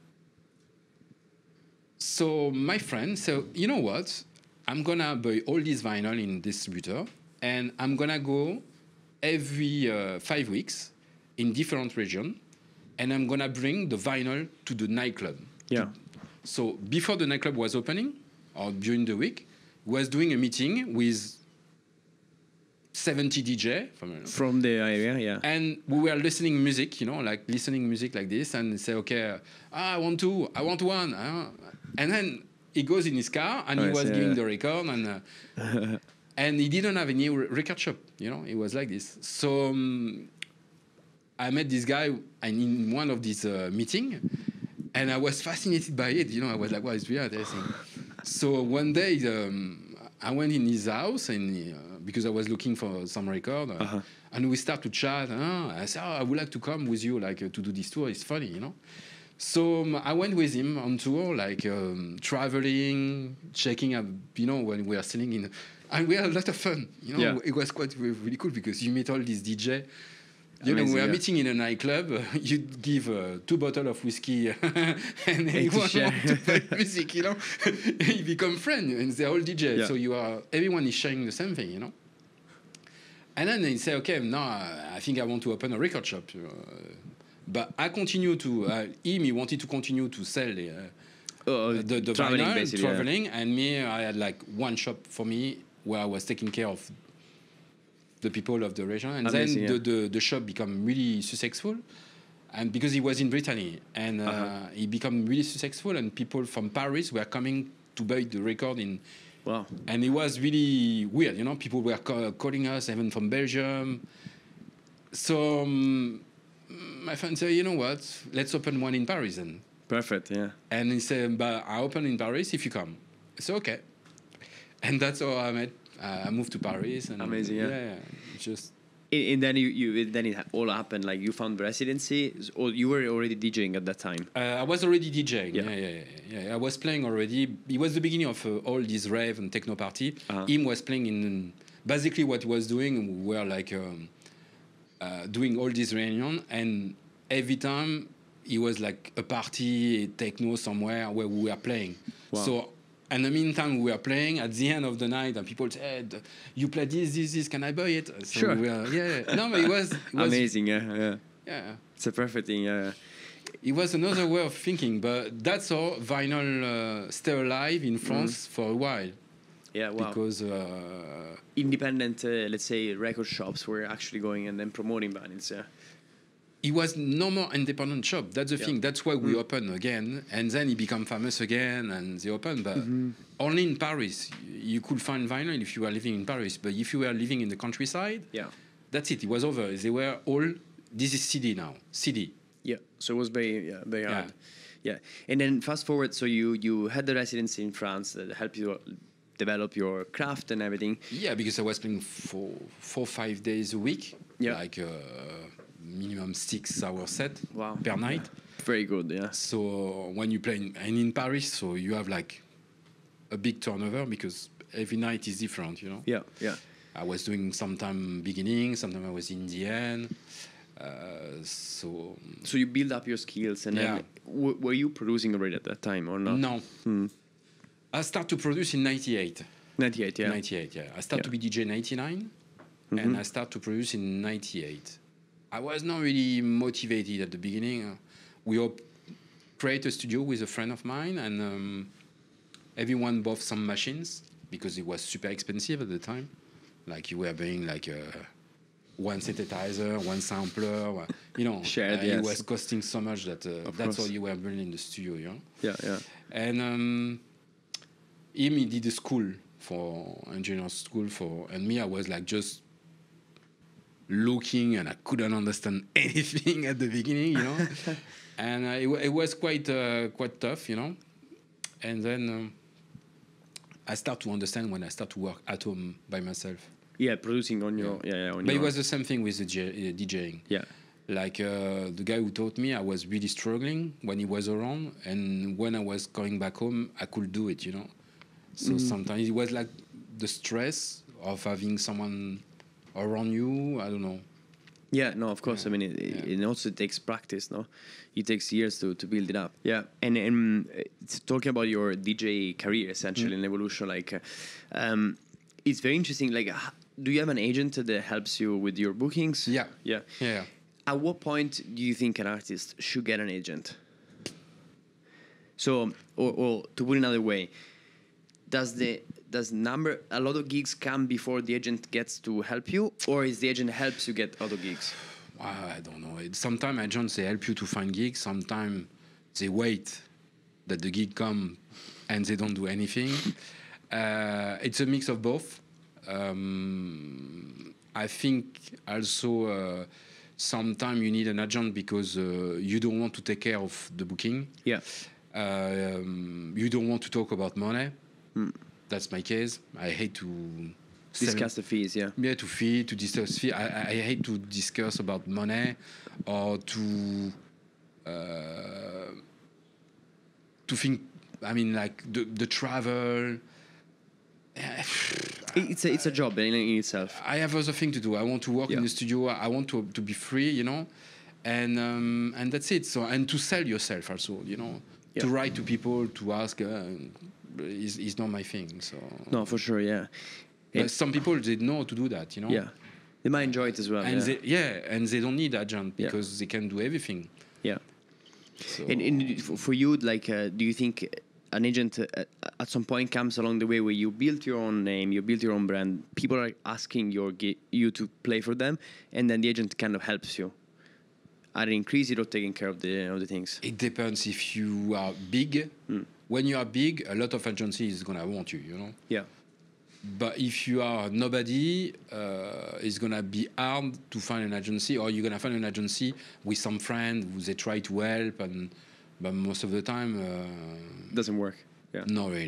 So my friend said, you know what? I'm going to buy all these vinyl in distributor, and I'm going to go every 5 weeks in different regions, and I'm going to bring the vinyl to the nightclub. Yeah. So before the nightclub was opening, or during the week, was doing a meeting with 70 DJ from the area, yeah. And we were listening music, listening music like this, and say, okay, I want one. And then he goes in his car, and he was giving the record, and and he didn't have any record shop, it was like this. So I met this guy in one of these meetings, and I was fascinated by it, I was like, wow, it's really interesting. So one day, I went in his house, and because I was looking for some record, and we start to chat. I said, I would like to come with you, to do this tour. It's funny, So I went with him on tour, traveling, checking up, when we are selling and we had a lot of fun. It was quite really cool because you meet all these DJ. Amazing, we are meeting in a nightclub. You give 2 bottles of whiskey, and everyone wants to play music. You become friends, and they're all DJ. Yeah. So everyone is sharing the same thing. And then they say, okay, now I think I want to open a record shop. But I continue to. He wanted to continue to sell the traveling, and me, I had one shop for me where I was taking care of the people of the region, and amazing, then the shop became really successful, and because he was in Brittany, and he became really successful, and people from Paris were coming to buy the record in. Wow! And it was really weird, People were calling us, even from Belgium. So my friend said, you know what? Let's open one in Paris then. Perfect, yeah. And he said, but I open in Paris if you come. I said, okay. And that's how I moved to Paris. And amazing, yeah. Just And then then it all happened. Like you found residency, or you were already DJing at that time. I was already DJing. Yeah. Yeah. I was playing already. It was the beginning of all this rave and techno party. Him was playing in basically what he was doing. We were like doing all this reunion, and every time it was like a party techno somewhere where we were playing. Wow. So. And in the meantime, we were playing at the end of the night, and people said, "You play this. Can I buy it?" So sure. We were, yeah. No, but it was amazing. Yeah. Yeah. It's a perfect thing. Yeah. It was another way of thinking, but that's how vinyl stay alive in France for a while. Yeah. Wow. Because independent, let's say, record shops were actually going and then promoting vinyls. Yeah. it was no more independent shop. That's the thing. That's why we open again, and then he become famous again, and they open. But only in Paris, you could find vinyl if you were living in Paris. But if you were living in the countryside, that's it. It was over. They were all. This is CD now. CD. Yeah. So it was very hard. Yeah. And then fast forward. So you had the residency in France that helped you develop your craft and everything. Yeah, because I was playing 4-5 days a week. Yeah. Like minimum 6 hour set per night. Very good, yeah. So when you play in Paris, so you have like a big turnover because every night is different, you know? Yeah. I was doing sometime beginning, sometime I was in the end. So you build up your skills, and then were you producing already at that time or not? No. I started to produce in 98. 98, yeah. 98, yeah. I started to be DJ in 99, and I started to produce in 98. I was not really motivated at the beginning. We create a studio with a friend of mine, and everyone bought some machines because it was super expensive at the time. Like you were buying like one synthesizer, one sampler, you know. Shared, It was costing so much that that's all you were building in the studio, you know. Yeah. And he did a school for engineer school and me I was like just looking and I couldn't understand anything at the beginning, you know. And it was quite tough, you know. And then I start to understand when I start to work at home by myself. Yeah, producing on your But it was the same thing with the DJing. Yeah. Like the guy who taught me, I was really struggling when he was around, and when I was going back home, I could do it, you know. So sometimes it was like the stress of having someone around you. I don't know. Yeah, no, of course. I mean, it also takes practice, no? It takes years to build it up. Yeah, and it's talking about your DJ career, essentially, and evolution, like, it's very interesting. Like, do you have an agent that helps you with your bookings? Yeah. At what point do you think an artist should get an agent? So, or to put it another way, does a lot of gigs come before the agent gets to help you, or is the agent helps you get other gigs? I don't know. Sometimes agents, they help you to find gigs. Sometimes they wait that the gig come and they don't do anything. It's a mix of both. I think also sometimes you need an agent because you don't want to take care of the booking. Yeah. You don't want to talk about money. That's my case. I hate to discuss the fees. Yeah, to discuss fee. I hate to discuss about money or to think. I mean, like the travel. It's a job in itself. I have other thing to do. I want to work in the studio. I want to be free, you know, and that's it. So and to sell yourself also, you know, to write to people to ask is not my thing. So no, for sure, yeah. But some people they know how to do that, you know. Yeah, they might enjoy it as well. And they don't need agent because they can do everything. Yeah. So. And for you, like, do you think an agent at some point comes along the way where you build your own name, you build your own brand, people are asking you to play for them, and then the agent kind of helps you, either increase it or taking care of the things? It depends. If you are big, when you are big, a lot of agencies is gonna want you, you know. Yeah. But if you are nobody, it's gonna be hard to find an agency, or you're gonna find an agency with some friend who they try to help, but most of the time doesn't work. No, really, no.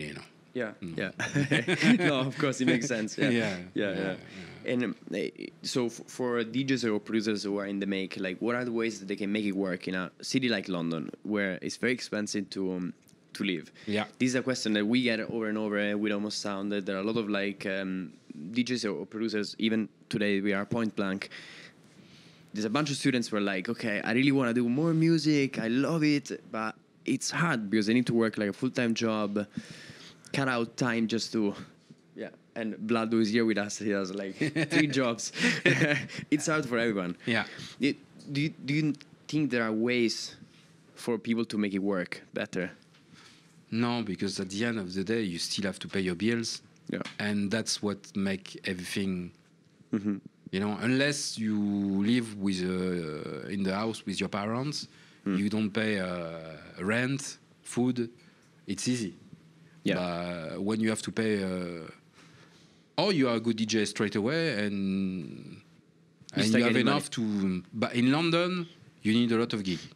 Yeah, yeah. No, of course, it makes sense. Yeah. And so for DJs or producers who are in the make, like, what are the ways that they can make it work in a city like London, where it's very expensive to live? Yeah. This is a question that we get over and over with Almost Sound. That there are a lot of like DJs or producers. Even today, we are point blank. There's a bunch of students who are like, okay, I really want to do more music. I love it, but it's hard because they need to work like a full-time job, cut out time just to, yeah. And Vlad, who is here with us, he has like 3 jobs. It's hard for everyone. Yeah. Do you think there are ways for people to make it work better? No, because at the end of the day, you still have to pay your bills. Yeah. And that's what make everything, you know, unless you live with in the house with your parents, you don't pay rent, food, it's easy. Yeah. But when you have to pay, or you are a good DJ straight away and you have enough to, but in London, you need a lot of gig.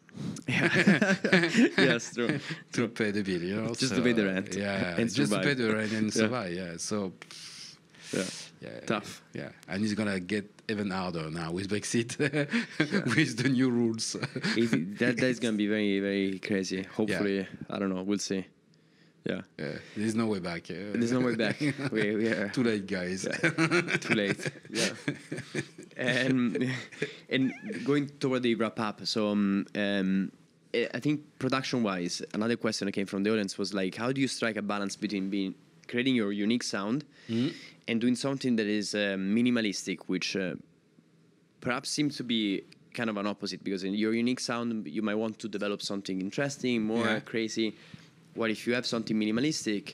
Yes, true. To pay the bill, you know. Just to pay the rent. Yeah, and just survive. to pay the rent and survive. Yeah, so Tough. Yeah, and it's gonna get even harder now with Brexit, with the new rules. That is gonna be very, very crazy. Hopefully, I don't know. We'll see. Yeah. There's no way back. There's no way back. We are too late, guys. Too late. Yeah. And going toward the wrap up. So I think production wise, another question that came from the audience was like, how do you strike a balance between creating your unique sound and doing something that is minimalistic, which perhaps seems to be kind of an opposite, because in your unique sound you might want to develop something interesting, more crazy. What if you have something minimalistic?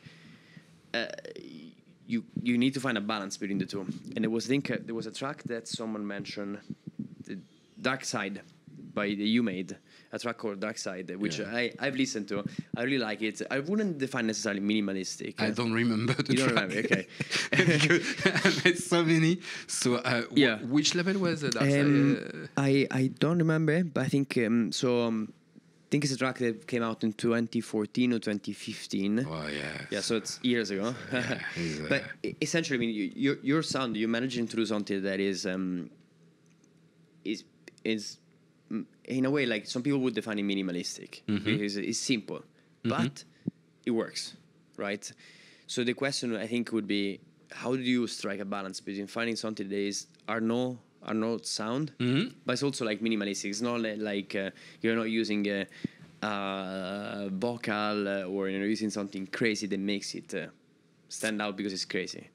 You need to find a balance between the two. And there was a track that someone mentioned, the Dark Side by the You Made, a track called Dark Side, which I've listened to. I really like it. I wouldn't define necessarily minimalistic. I don't remember the You track. don't remember, okay. I made so many. So which level was the Dark Side? I don't remember, but I think I think it's a track that came out in 2014 or 2015. Oh yeah. Yeah, so it's years ago. But essentially, I mean, your sound, you're managing to do something that is in a way like some people would define it minimalistic. It's simple, but it works, right? So the question I think would be, how do you strike a balance between finding something that is Arnaud sound, but it's also like minimalistic. It's not like you're not using a vocal or you're using something crazy that makes it stand out because it's crazy.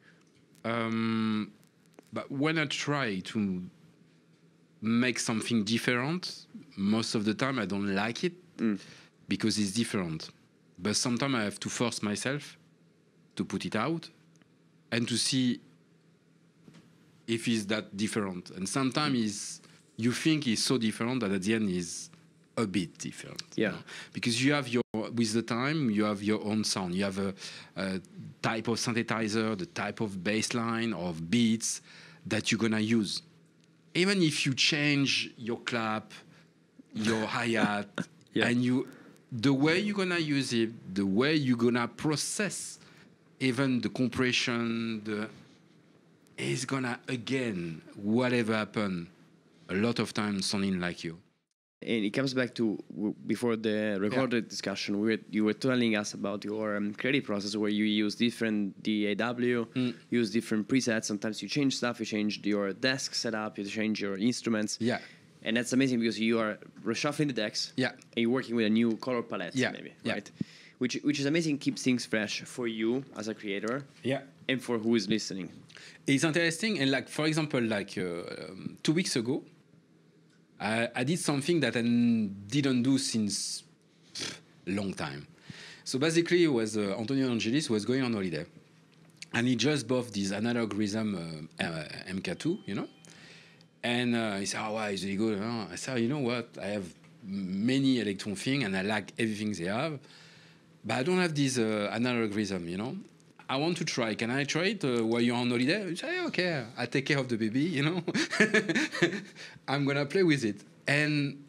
But when I try to make something different, most of the time I don't like it because it's different. But sometimes I have to force myself to put it out and to see if it's that different. And sometimes you think it's so different that at the end is a bit different. Yeah. You know? Because you have with the time, you have your own sound. You have a type of synthesizer, the type of bass line, of beats that you're going to use. Even if you change your clap, your hi-hat, and the way you're going to use it, the way you're going to process even the compression, is gonna, again, whatever happen, a lot of times sounding like you. And it comes back to before the recorded discussion, you were telling us about your creative process where you use different DAW, use different presets. Sometimes you change stuff, you change your desk setup, you change your instruments. Yeah. And that's amazing because you are reshuffling the decks. Yeah. And you're working with a new color palette, maybe, right? Which is amazing, keeps things fresh for you as a creator. Yeah. And for who is listening. It's interesting, and like, for example, like 2 weeks ago, I did something that I didn't do since a long time. So basically, it was Antonio Angelis was going on holiday, and he just bought this analog rhythm MK2, you know, and he said, "Oh, wow, is it good?" I said, "You know what? I have many Elektron things, and I like everything they have, but I don't have this analog rhythm, you know." I want to try. Can I try it while you're on holiday? You say, okay, I take care of the baby, you know. I'm going to play with it. And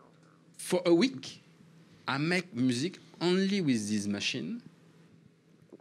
for a week, I make music only with this machine.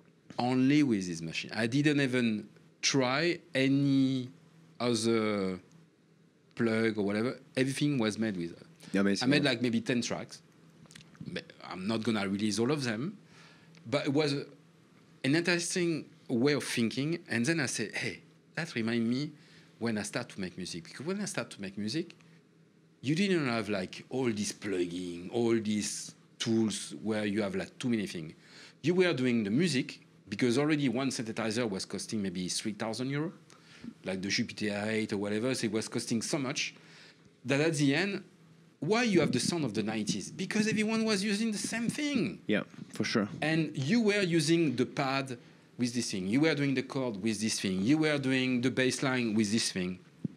only with this machine. I didn't even try any other plug or whatever. Everything was made with it. Amazing. I made like maybe 10 tracks. I'm not gonna release all of them, but it was an interesting way of thinking. And then I said, hey, that reminds me when I start to make music. Because when I start to make music, you didn't have like all this plugging, all these tools where you have like too many things. You were doing the music because already one synthesizer was costing maybe 3,000 euros, like the Jupiter 8 or whatever. So it was costing so much that at the end, why you have the sound of the 90s? Because everyone was using the same thing. Yeah, for sure. And you were using the pad with this thing. You were doing the chord with this thing. You were doing the bass line with this thing.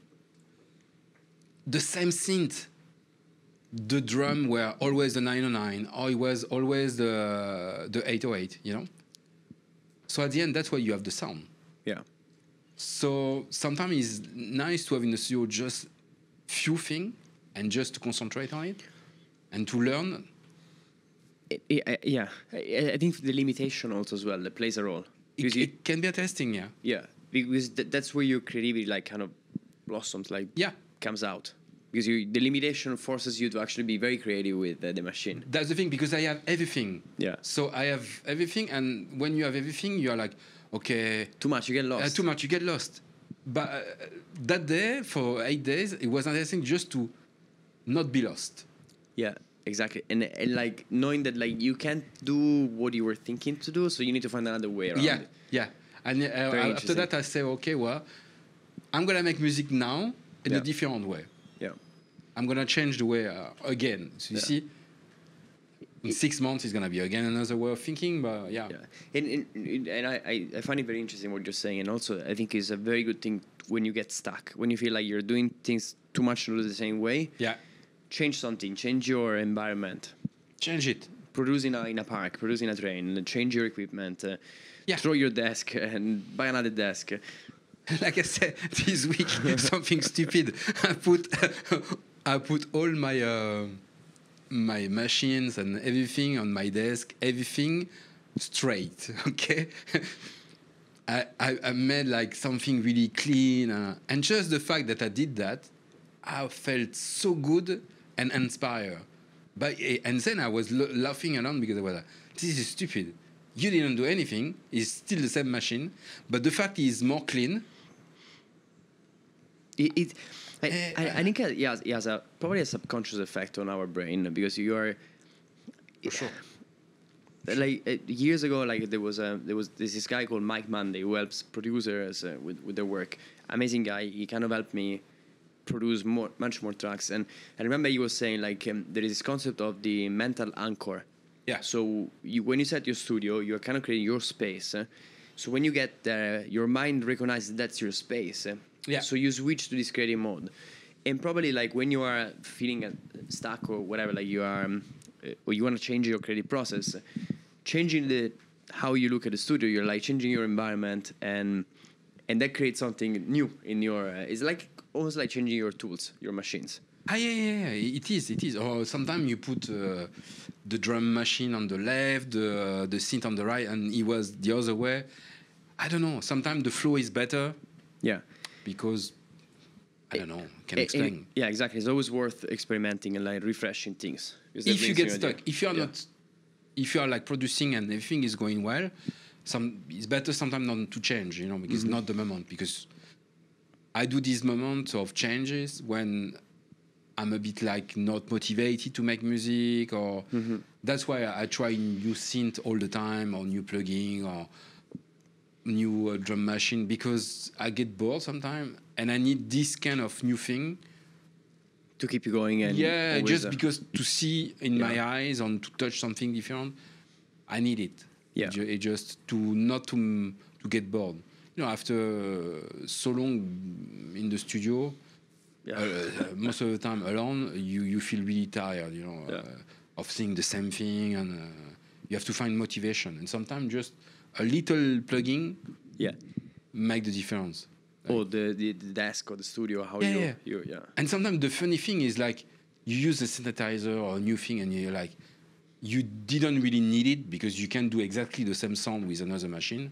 The same synth. The drum were always the 909, or it was always the 808, you know? So at the end, that's why you have the sound. Yeah. So sometimes it's nice to have in the studio just few things and just to concentrate on it and to learn. Yeah, I think the limitation also as well that plays a role. It can be interesting, yeah. Yeah, because that's where your creativity like kind of blossoms, like comes out. Because the limitation forces you to actually be very creative with the machine. That's the thing, because I have everything. Yeah. So I have everything, and when you have everything, you are like, okay. Too much, you get lost. Too much, you get lost. But that day, for 8 days, it was interesting just to not be lost. Yeah, exactly. And like knowing that like you can't do what you were thinking to do, so you need to find another way around. Yeah. And after that, I say, okay, well, I'm gonna make music now in a different way. Yeah. I'm gonna change the way again. So you see, in 6 months, it's gonna be again another way of thinking. But yeah. And I find it very interesting what you're saying, and also I think it's a very good thing when you get stuck, when you feel like you're doing things too much to do the same way. Yeah. Change something, change your environment. Change it. Produce in a park, produce in a train, change your equipment, throw your desk and buy another desk. Like I said, this week, something stupid. I put all my my machines and everything on my desk, everything straight, okay? I made like something really clean. And just the fact that I did that, I felt so good and inspired. And then I was laughing along because I was like, this is stupid. You didn't do anything. It's still the same machine. But the fact is more clean. I think it has probably a subconscious effect on our brain because you are... For sure. Like years ago, like there was this guy called Mike Monday who helps producers with their work. Amazing guy. He kind of helped me produce much more tracks. And I remember he was saying like there is this concept of the mental anchor. Yeah. So when you set your studio, you're kind of creating your space. So when you get there, your mind recognizes that's your space. Yeah. So you switch to this creative mode, and probably like when you are feeling stuck or whatever, like you are, or you want to change your creative process, changing how you look at the studio, you're like changing your environment, and that creates something new in your. It's like almost like changing your tools, your machines. Yeah. It is. Or sometimes you put the drum machine on the left, the synth on the right, and it was the other way. I don't know. Sometimes the flow is better. Yeah. Because I don't know, can explain. Yeah, exactly. It's always worth experimenting and like refreshing things. If you get stuck, if you are not, if you are like producing and everything is going well, it's better sometimes not to change, you know, because it's not the moment. Because I do these moments of changes when I'm a bit like not motivated to make music, or that's why I try new synth all the time, or new plugin, or new drum machine, because I get bored sometimes and I need this kind of new thing to keep you going. And just because to see in my eyes and to touch something different, I need it. It just to get bored. You know, after so long in the studio, most of the time alone, you feel really tired. You know, of seeing the same thing, and you have to find motivation. And sometimes just a little plugin make the difference. Or the desk or the studio, And sometimes the funny thing is like you use a synthesizer or a new thing and you're like, you didn't really need it because you can do exactly the same sound with another machine.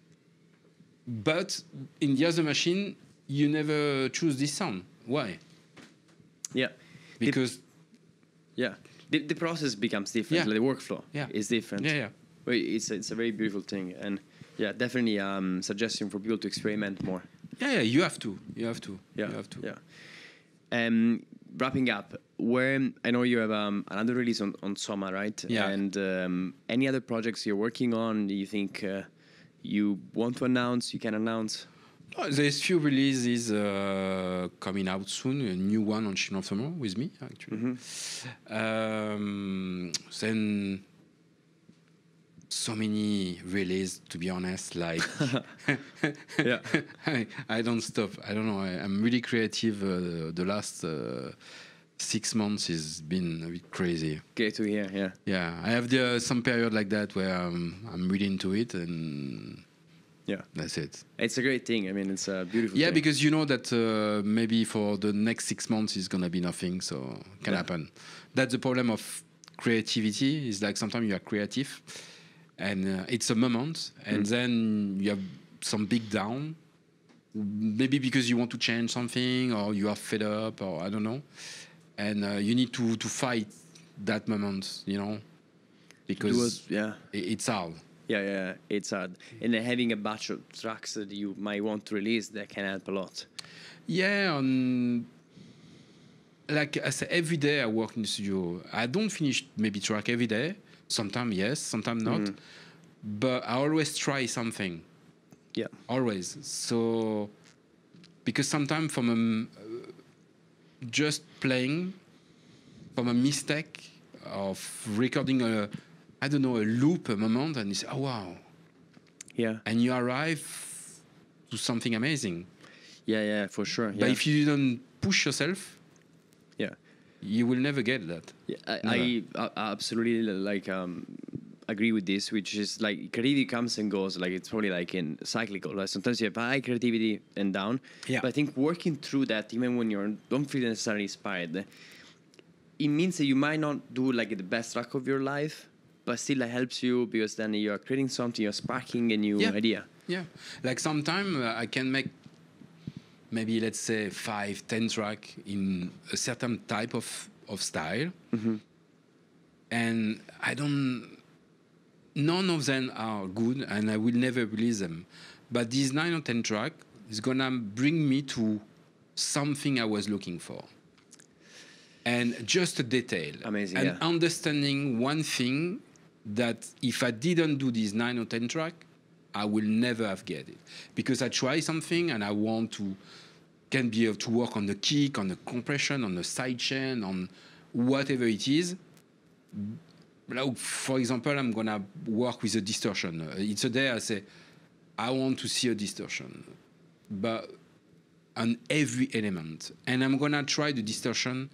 But in the other machine, you never choose this sound. Why? Yeah. Because The process becomes different. Yeah. Like the workflow Yeah. is different. yeah. Well, it's a very beautiful thing, and definitely suggestion for people to experiment more. Yeah, you have to. You have to. Wrapping up, where I know you have another release on Soma, right? Yeah. And any other projects you're working on? Do you think you want to announce? You can announce. Oh, there's few releases coming out soon. A new one on Children of Tomorrow with me, actually. Then so many releases, to be honest. Like, Yeah. I don't stop. I don't know. I'm really creative. The last 6 months has been a bit crazy. Great to hear. Yeah. Yeah, I have some period like that where I'm really into it, and Yeah. that's it. It's a great thing. I mean, it's a beautiful Yeah, thing. because you know that maybe for the next 6 months it's gonna be nothing, so it can happen. That's the problem of creativity. Is like sometimes you are creative, and it's a moment, and then you have some big down. Maybe because you want to change something, or you are fed up, or I don't know, and you need to fight that moment, you know, because it's hard. Yeah, it's hard. And then having a batch of tracks that you might want to release, that can help a lot. Yeah, like I say, every day I work in the studio. I don't finish maybe track every day. Sometimes yes, sometimes not. But I always try something. Yeah. Always. So because sometimes from just playing, from a mistake of recording a loop, a moment, and you say, oh wow. Yeah. And you arrive to something amazing. Yeah, for sure. But if you don't push yourself, you will never get that. Yeah, I absolutely agree with this, which is like creativity comes and goes. Like it's probably like in cyclical. Like sometimes you have high creativity and down. Yeah. But I think working through that, even when you don't feel necessarily inspired, it means that you might not do like the best track of your life, but still it helps you because then you're creating something, you're sparking a new idea. Yeah, like sometimes I can make maybe let's say 5-10 track in a certain type of style, and none of them are good, and I will never release them. But these 9 or 10 track is gonna bring me to something I was looking for, and just a detail, Amazing, and understanding one thing that if I didn't do these 9 or 10 track, I will never have get it, because I try something and I want to work on the kick, on the compression, on the sidechain, on whatever it is. Like, for example, I'm gonna work with a distortion. It's a day I say I want to see a distortion, but on every element, and I'm gonna try the distortion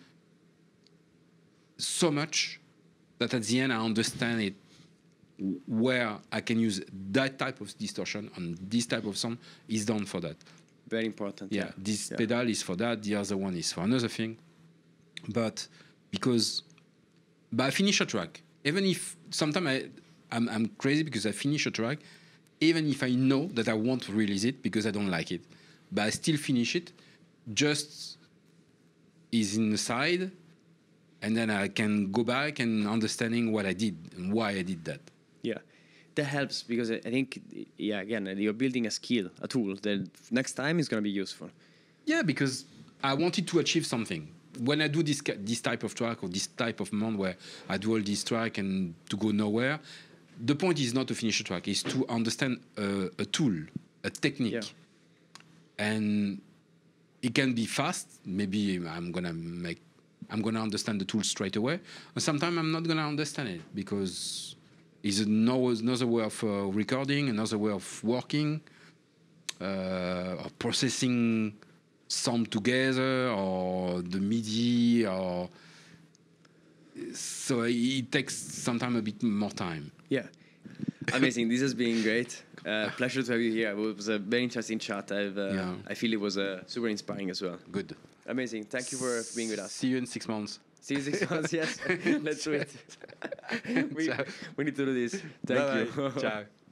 so much that at the end I understand it, where I can use that type of distortion on this type of sound is done for that. Very important. Yeah, this pedal is for that, the other one is for another thing. But I finish a track, even if sometimes I'm crazy because I finish a track, even if I know that I won't release it because I don't like it, but I still finish it, just is in the side, and then I can go back and understanding what I did and why I did that. Yeah, that helps because I think, again, you're building a skill, a tool that next time is going to be useful. Yeah, because I wanted to achieve something. When I do this type of track or this type of moment where I do all this track and to go nowhere, the point is not to finish a track, is to understand a tool, a technique. Yeah. And it can be fast. Maybe I'm gonna understand the tool straight away. And sometimes I'm not gonna understand it because it's another way of recording, another way of working, or processing sound together, or the MIDI, or so it takes sometimes a bit more time. Yeah, amazing. This has been great. Pleasure to have you here. It was a very interesting chat. I feel it was super inspiring as well. Good. Amazing. Thank you for being with us. See you in 6 months. See you 6 months. Yes. Let's do it. We need to do this. Thank you. Ciao.